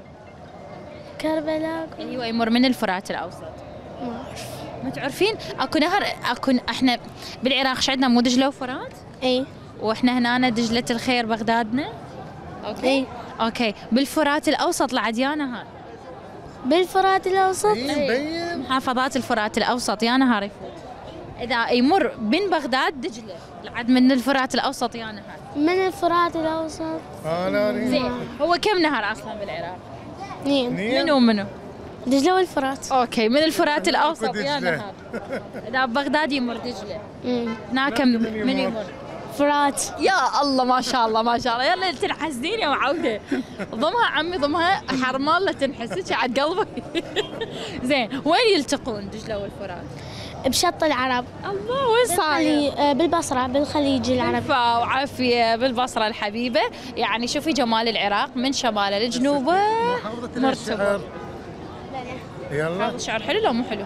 كربلاء ايوه يمر من الفرات الاوسط. ما اعرف. ما تعرفين؟ اكو نهر احنا بالعراق ايش عندنا مو دجله وفرات؟ اي. واحنا هنا دجله الخير بغدادنا؟ اوكي. اي. اوكي بالفرات الاوسط لعد يا نهر. بالفرات الاوسط؟ مبين. محافظات الفرات الأوسط يا نهار يفوت. إذا يمر من بغداد دجلة العد من الفرات الأوسط يا نهار. من الفرات الأوسط. زين هو كم نهر أصلا بالعراق؟ اثنين. منو منو؟ دجلة والفرات. اوكي من الفرات الاوسط يا نهار. اذا بغداد يمر دجله. هناك من يمر؟ فرات. يا الله ما شاء الله ما شاء الله. يلا تنحسدين يا معوده. ضمها عمي ضمها حرمان لا تنحسدش على قلبك. زين وين يلتقون دجله والفرات؟ بشط العرب. الله وين صاير؟ بالبصره بالخليج العربي. عفا وعافيه بالبصره الحبيبه. يعني شوفي جمال العراق من شماله لجنوبه مرتبط. يلا هذا الشعر حلو لو مو حلو؟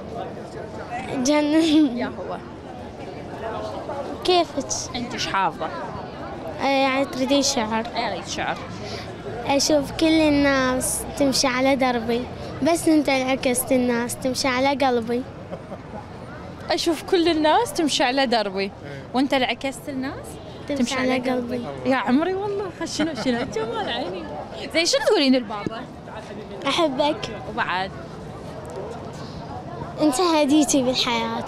جنن. يا هو كيفك؟ انت ايش حافظه؟ يعني تريدين شعر؟ اريد شعر. اشوف كل الناس تمشي على دربي بس انت انعكست الناس تمشي على قلبي. اشوف كل الناس تمشي على دربي وانت انعكست الناس تمشي على قلبي. يا عمري والله شنو جمال عيني. زين شنو تقولين للبابا؟ احبك. وبعد انت هديتي بالحياه.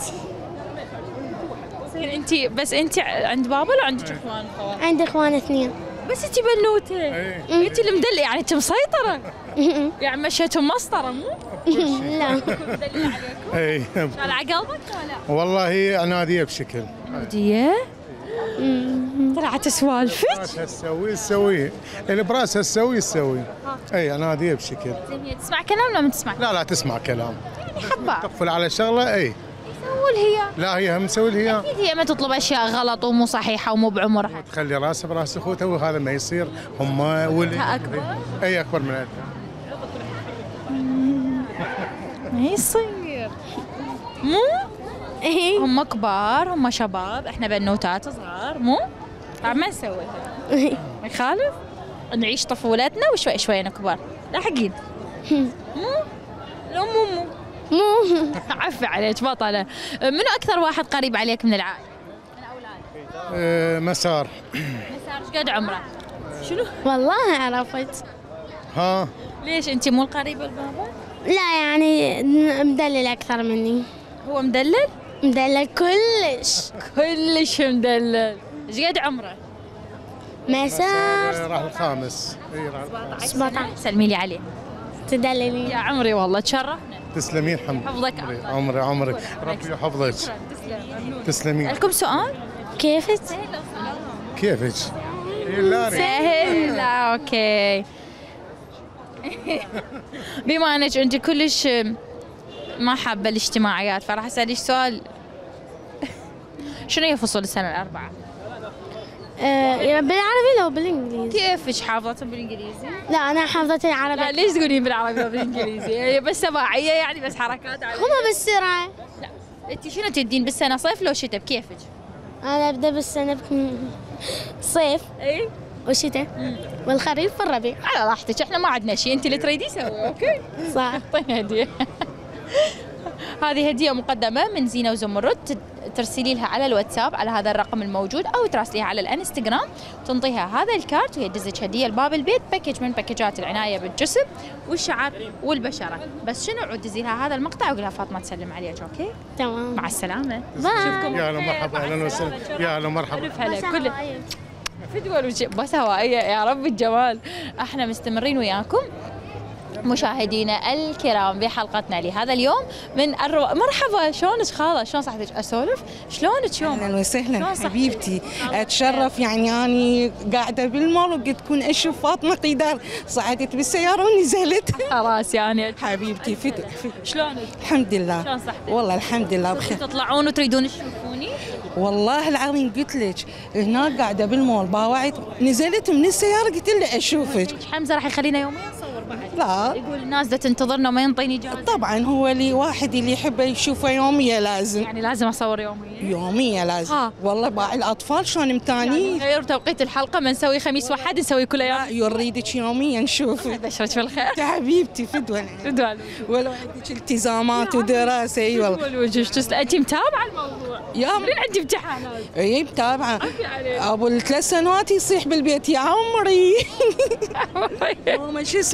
زين انت عند بابا ولا عندك اخوان وخوات؟ عندي اخوان اثنين. بس انت بنوته. انت اللي مدلعه يعني انت مسيطره. يعني مشيتهم مسطره مو؟ لا. اي شال على قلبك ولا؟ والله عناديه بشكل. عناديه؟ طلعت سوالفك؟ براسها تسوي اللي براسها تسوي. اي عناديه بشكل. زين تسمع كلام ولا ما تسمع؟ لا تسمع كلام. يعني حباب. تقفل على شغله اي. يسوي هي. لا هي هم تسوي هي. اكيد هي ما تطلب اشياء غلط ومو صحيحه ومو بعمرها. تخلي راسها براس اخوتها وهذا ما يصير. هم اكبر؟ اي اكبر من ما يصير. مو؟ هم كبار هم شباب احنا بنوتات صغار مو؟ ما نسويها. ما يخالف؟ نعيش طفولتنا وشوي شوي نكبر. لاحقين. مو؟ لا مو عفي عليك بطلة. منو أكثر واحد قريب عليك من العائلة؟ من أولادك؟ مسار. ايش قد عمره؟ شنو؟ والله عرفت. ها؟ ليش أنت مو القريبة لبابا؟ لا يعني مدلل أكثر مني. هو مدلل؟ مدلل كلش مدلل. ايش قد عمره؟ مسار راح الخامس. اي راح 17. سلمي لي عليه. تدللي يا عمري والله تشرفنا. تسلمين حمد. حفظك عمري ربي يحفظك. تسلمين. لكم سؤال؟ كيفك؟ سهل. لا اوكي. بما انك انت كلش ما حابه الاجتماعيات فراح اسالك سؤال. شنو هي فصول السنه الاربعه؟ بالعربي لو بالانجليزي؟ كيفك حافظتهم بالانجليزي؟ لا انا حافظت العربي. لا ليش تقولين بالعربي لو بالانجليزي؟ هي بس سباعيه يعني بس حركات عاديه. هما بالسرعه. لا انت شنو تدين بالسنه صيف لو شتاء بكيفك؟ انا ابدا بالسنه صيف. اي والشتاء والخريف والربيع. على راحتك احنا ما عندنا شيء انت اللي تريدي سوي. اوكي صح. اعطيني هديه. هذه هديه مقدمه من زينه وزمرد. ترسلي لها على الواتساب على هذا الرقم الموجود او تراسليها على الانستغرام تنطيها هذا الكارت وهي تدزك هديه لباب البيت باكج من باكجات العنايه بالجسم والشعر والبشره. بس شنو عود دزي لها هذا المقطع وقول لها فاطمه تسلم عليك. اوكي تمام. مع السلامه. باي. يا هلا مرحبا اهلا وسهلا. يا هلا مرحبا. كل فدوى بس هوائيه يا رب الجمال. احنا مستمرين وياكم مشاهدينا الكرام بحلقتنا لهذا اليوم من مرحبا شلونك خاله؟ شلون صحتك؟ اسولف؟ شلونك يوم؟ اهلا وسهلا حبيبتي. اتشرف يعني اني قاعده بالمول وقد تكون اشوف فاطمه قيدار صعدت بالسياره ونزلت. خلاص يعني حبيبتي شلونك؟ الحمد لله. شلون صحتك؟ والله الحمد لله بخير. تطلعون وتريدون تشوفوني؟ والله العظيم قلت لك هناك قاعده بالمول باوعت نزلت من السياره قلت له اشوفك. حمزه راح يخلينا يومين نصور بعد. لا يقول الناس ده تنتظرنا وما ينطيني اجازه. طبعا هو اللي واحد اللي يحبه يشوفه يوميا لازم. يعني لازم اصور يوميا؟ يوميا لازم. والله باع الاطفال شلون متاني. يعني غير توقيت الحلقه ما نسوي خميس واحد نسوي كل يوم. يريدك يوميا نشوفك. بشرك بالخير. يا حبيبتي فدوى. ولو عندك التزامات ودراسه. اي والله. انت متابعه الموضوع؟ يا من عندي امتحانات. اي متابعه. ابو ال3 سنوات يصيح بالبيت يا عمري. ماما شو اسمك؟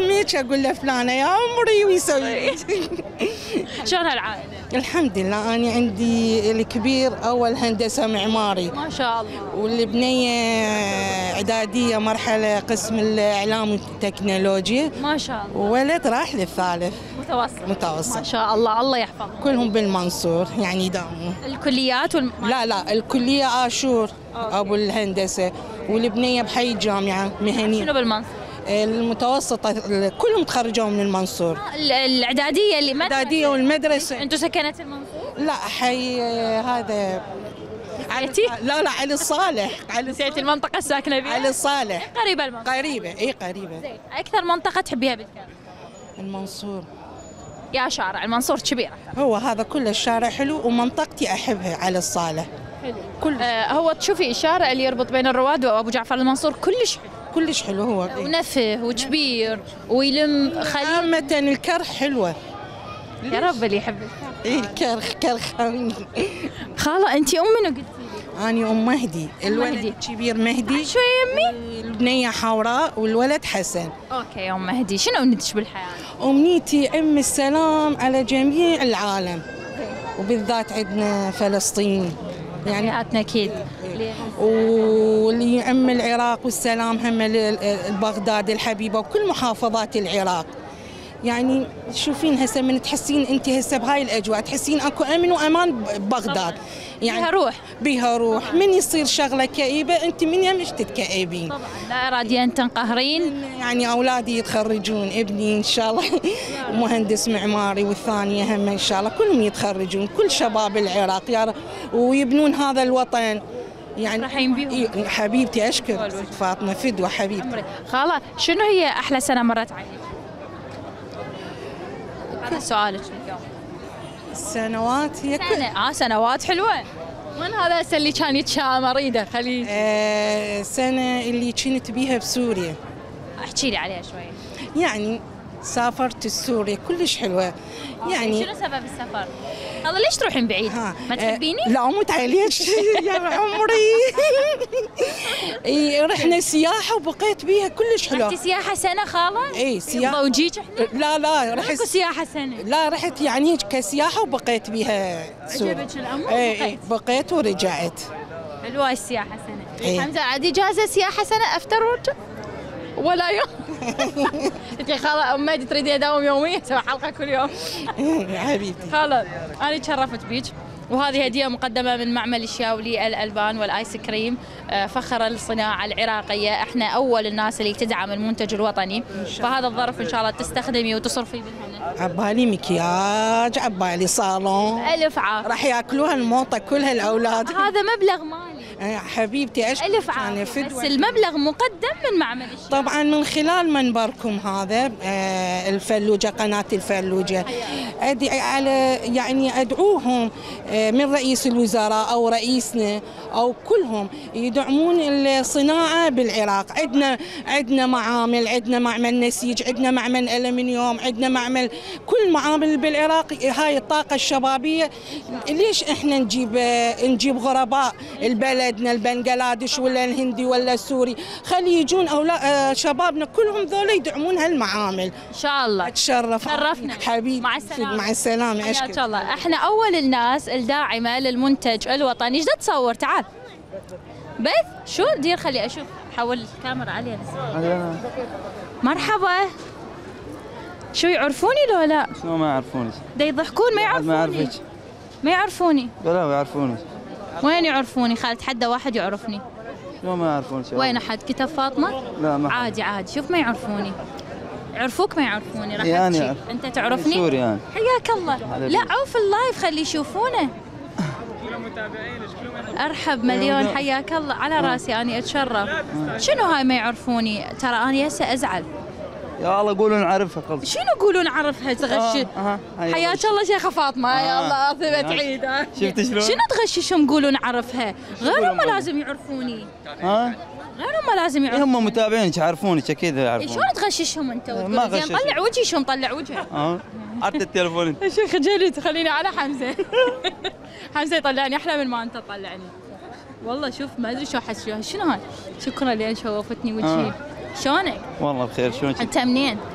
اقول له فلانه يا عمري ويسوي. شلون هالعائله؟ الحمد لله انا عندي الكبير اول هندسه معماري ما شاء الله، والبنيه اعداديه مرحله قسم الاعلام والتكنولوجيا ما شاء الله، وولد راح للثالث متوسط ما شاء الله، الله يحفظهم كلهم بالمنصور يعني يداومون. الكليات لا الكليه اشور ابو الهندسه، والبنيه بحي الجامعه مهنيه. شنو بالمنصور؟ المتوسطه كلهم تخرجوا من المنصور. الاعداديه اللي الاعداديه والمدرسه. انتم سكنت المنصور؟ لا حي هذا لا علي الصالح. نسيت المنطقه الساكنه فيها؟ علي الصالح قريبه المنصور. قريبه قريبه. زين، اكثر منطقه تحبيها بالكامل؟ المنصور. يا شارع المنصور كبير. هو هذا كله الشارع حلو، ومنطقتي احبها على الصالح. حلو. هو تشوفي الشارع اللي يربط بين الرواد وابو جعفر المنصور كلش حلو. كلش حلو هو. ونفه وكبير ويلم خليل. عامة الكرخ حلوة. يا رب اللي يحب الكرخ كرخاني. خالة انت ام منو قلتي لي؟ اني ام مهدي، الولد الكبير مهدي. شوي يمي؟ البنية حوراء والولد حسن. اوكي يا ام مهدي، شنو امنيتك بالحياة؟ امنيتي ام السلام على جميع العالم، وبالذات عندنا فلسطين يعني حياتنا اكيد، واللي ام العراق والسلام هم بغداد الحبيبه وكل محافظات العراق. يعني تشوفين هسه من تحسين انت هسه بهاي الاجواء تحسين اكو امن وامان ببغداد. يعني بيها روح من يصير شغله كئيبه انت من يمش تتكئبين. طبعا لا اراديا تنقهرين. يعني اولادي يتخرجون، ابني ان شاء الله مهندس معماري، والثانيه هم ان شاء الله كلهم يتخرجون، كل شباب العراق يا رب، ويبنون هذا الوطن. يعني فرحين بيهم. حبيبتي اشكر فاطمه فدوه حبيبتي. خاله شنو هي احلى سنه مرت عليك؟ هذا سؤالك اليوم. السنوات هي سنوات حلوه. من هذا هسه اللي كان يتشائم اريده خليه؟ سنه اللي كنت بيها بسوريا. احكي لي عليها شوي. يعني سافرت سوريا كلش حلوه. يعني شنو سبب السفر؟ هذا ليش تروحين بعيد؟ ما تحبيني؟ لا مو تعاليش يا عمري. رحنا سياحه وبقيت بيها كلش حلوه. رحتي سياحه سنه خاله؟ اي سياحه. ضوجيك لا رحت سياحه سنه. لا رحت يعني كسياحه وبقيت بيها سوريا. عجبك الامر؟ بقيت ورجعت. حلوه السياحه سنه. حمزه عادي جاهزه سياحه سنه افتر ولا يوم؟ انت خاله ام مهدي تريدين اداوم يوميا اسوي حلقه كل يوم. يا حبيبتي خاله انا تشرفت بيك، وهذه هديه مقدمه من معمل الشاولي الالبان والايس كريم، فخر الصناعه العراقيه، احنا اول الناس اللي تدعم المنتج الوطني، فهذا الظرف ان شاء الله تستخدمي وتصرفي بالهنا. عبالي مكياج، عبالي صالون، الف عافيه. راح ياكلوها الموطه كلها الاولاد. هذا مبلغ مالي حبيبتي اشكرك. الف عافيه، بس المبلغ مقدم من معمل الشاولي. طبعا من خلال منبركم هذا الفلوجه، قناه الفلوجه، على يعني ادعوهم من رئيس الوزراء او رئيسنا او كلهم يدعمون الصناعه بالعراق. عندنا معامل، عندنا معمل نسيج، عندنا معمل الومنيوم، عندنا معمل كل معامل بالعراق. هاي الطاقه الشبابيه ليش احنا نجيب غرباء بلدنا البنغلاديش ولا الهندي ولا السوري؟ خلي يجون اولاد شبابنا كلهم ذولا يدعمون هالمعامل. ان شاء الله. اتشرف. شرفنا حبيبي. مع السلامه. مع السلامه. حياك الله. احنا اول الناس الداعمه للمنتج الوطني. ايش تصور؟ تعال بث شو دير؟ خلي اشوف. حول الكاميرا علينا. مرحبا. شو يعرفوني لو لا؟ شو ما يعرفوني؟ دا يضحكون ما يعرفوني. ما يعرفوني. لا يعرفوني. وين يعرفوني؟ خالد حدا واحد يعرفني. شو ما يعرفوني؟ وين احد كتب فاطمه؟ لا ما عادي. شوف ما يعرفوني. يعرفوك ما يعرفوني. راح يعني انت تعرفني؟ سوري يعني. حياك الله. لا عوف اللايف خلي يشوفونه. ارحب مليون. حياك الله. على راسي اني اتشرف. شنو هاي ما يعرفوني؟ ترى اني هسه ازعل. يا الله قولوا نعرفها. قصدي شنو قولوا نعرفها؟ تغش. حياك الله شيخه فاطمه. يا الله ثبت عيد. شفت شلون؟ شنو تغششهم قولوا نعرفها؟ غير هم لازم يعرفوني. غير هم لازم يعرفوني. هم متابعينك يعرفونك اكيد يعرفون. شلون تغششهم انت؟ ما غششهم. طلع وجهي. شلون طلع وجهه؟ حتى التليفون انت. شو خجلت. خليني على حمزه. حمزه يطلعني احلى من ما انت تطلعني. والله شوف ما ادري شو احس. شنو هاي؟ شكرا لان شوفتني وجهي. شلونك؟ والله بخير. شلونك؟ انت منين؟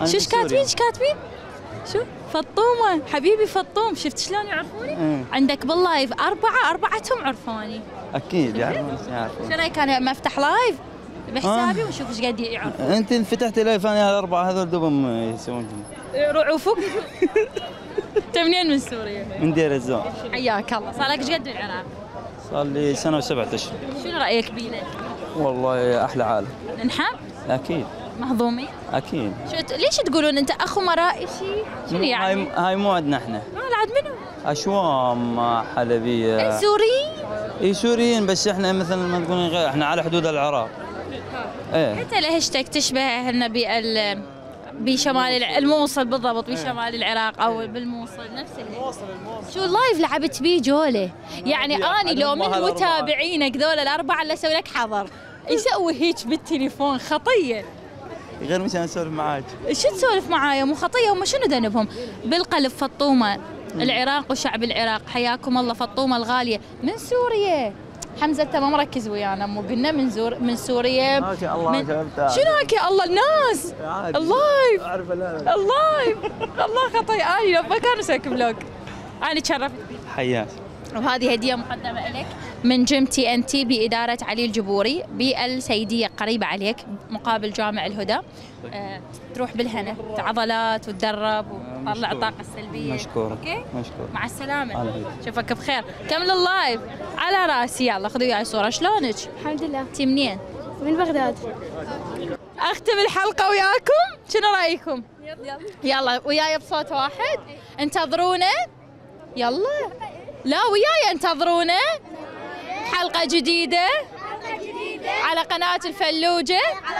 شو ايش كاتبين ايش كاتبين؟ شو؟ فطومة حبيبي فطوم، شفت شلون يعرفوني؟ عندك باللايف أربعتهم عرفوني. اكيد يعرفون. شو رايك انا افتح لايف بحسابي ونشوف ايش قاعد يعرفون؟ انت فتحت لايف، انا الاربعه هذول دوبهم يسوون يعوفوك. انت منين من سوريا؟ من دير الزور. حياك الله، صار لك ايش قد بالعراق؟ صار لي سنه و7 اشهر. شنو رايك بينا؟ والله احلى عالم. ننحب؟ اكيد. مهضومين؟ اكيد. ليش تقولون انت اخو مرائشي؟ شنو يعني؟ هاي مو عندنا احنا. عاد منو؟ اشوام حلبيه. سوريين؟ اي سوريين، بس احنا مثل ما تقولين غير، احنا على حدود العراق. ايه. حتى لهجتك تشبه بشمال الموصل بالضبط، بشمال العراق او بالموصل نفس الموصل. شو اللايف لعبت بيه جوله، يعني اني لو من متابعينك ذول الاربعه اللي اسوي لك حظر يسوي هيك بالتليفون خطيه. غير مشان اسولف معاك. شو تسولف معايا؟ مو خطيه، هم شنو ذنبهم؟ بالقلب فطومه العراق وشعب العراق، حياكم الله. فطومه الغاليه من سوريا. حمزه انت ما مركز ويانا، مو قلنا من سوريا. هاكي الله شنو هاكي الله الناس؟ اللايف اللايف الله خطي. اني لو ما كان اسوي بلوج. انا تشرفت بيك. حياك. وهذه هديه مقدمه لك من جيم TNT بإدارة علي الجبوري بالسيدية، قريبة عليك مقابل جامع الهدى. تروح بالهنا عضلات وتدرب وتطلع الطاقة السلبية. مشكورة. اوكي؟ مشكورة. مع السلامة. شوفك بخير. كمل اللايف على راسي. يلا خذوا وياي صورة. شلونك؟ الحمد لله. انتي منين؟ من بغداد. اختم الحلقة وياكم، شنو رأيكم؟ يلا وياي بصوت واحد. انتظرونا. يلا لا وياي انتظرونا. حلقة جديدة على قناة الفلوجة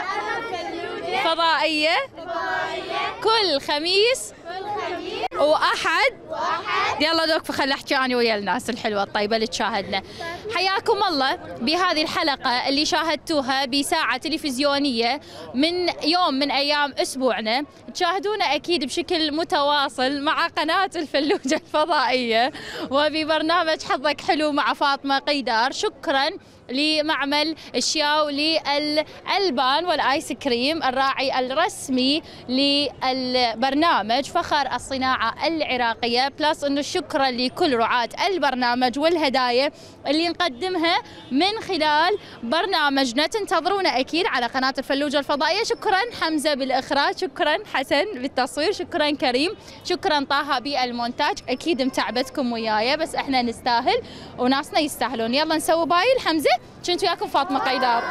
فضائية كل خميس وأحد. يلا دوك خلي احكي أنا ويا الناس الحلوة الطيبة اللي تشاهدنا. حياكم الله بهذه الحلقة اللي شاهدتوها بساعة تلفزيونية من يوم من أيام أسبوعنا. تشاهدونا أكيد بشكل متواصل مع قناة الفلوجة الفضائية وببرنامج حظك حلو مع فاطمة قيدار. شكراً لمعمل الشياو للألبان والآيس كريم الراعي الرسمي للبرنامج، فخر الصناعة العراقية. بلس أنه شكرا لكل رعاة البرنامج والهدايا اللي نقدمها من خلال برنامجنا. تنتظرونا أكيد على قناة الفلوجة الفضائية. شكرا حمزة بالإخراج، شكرا حسن بالتصوير، شكرا كريم، شكرا طه بالمونتاج. أكيد متعبتكم وياي بس احنا نستاهل وناسنا يستاهلون. يلا نسوي باي الحمزة. كنت وياكم فاطمة قيدار.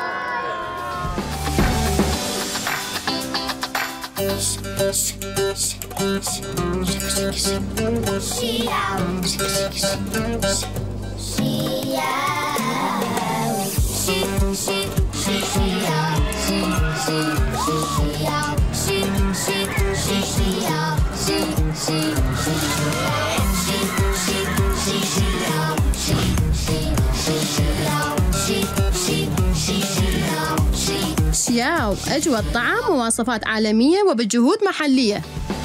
شياو، أجود طعام ووصفات عالمية وبجهود محلية.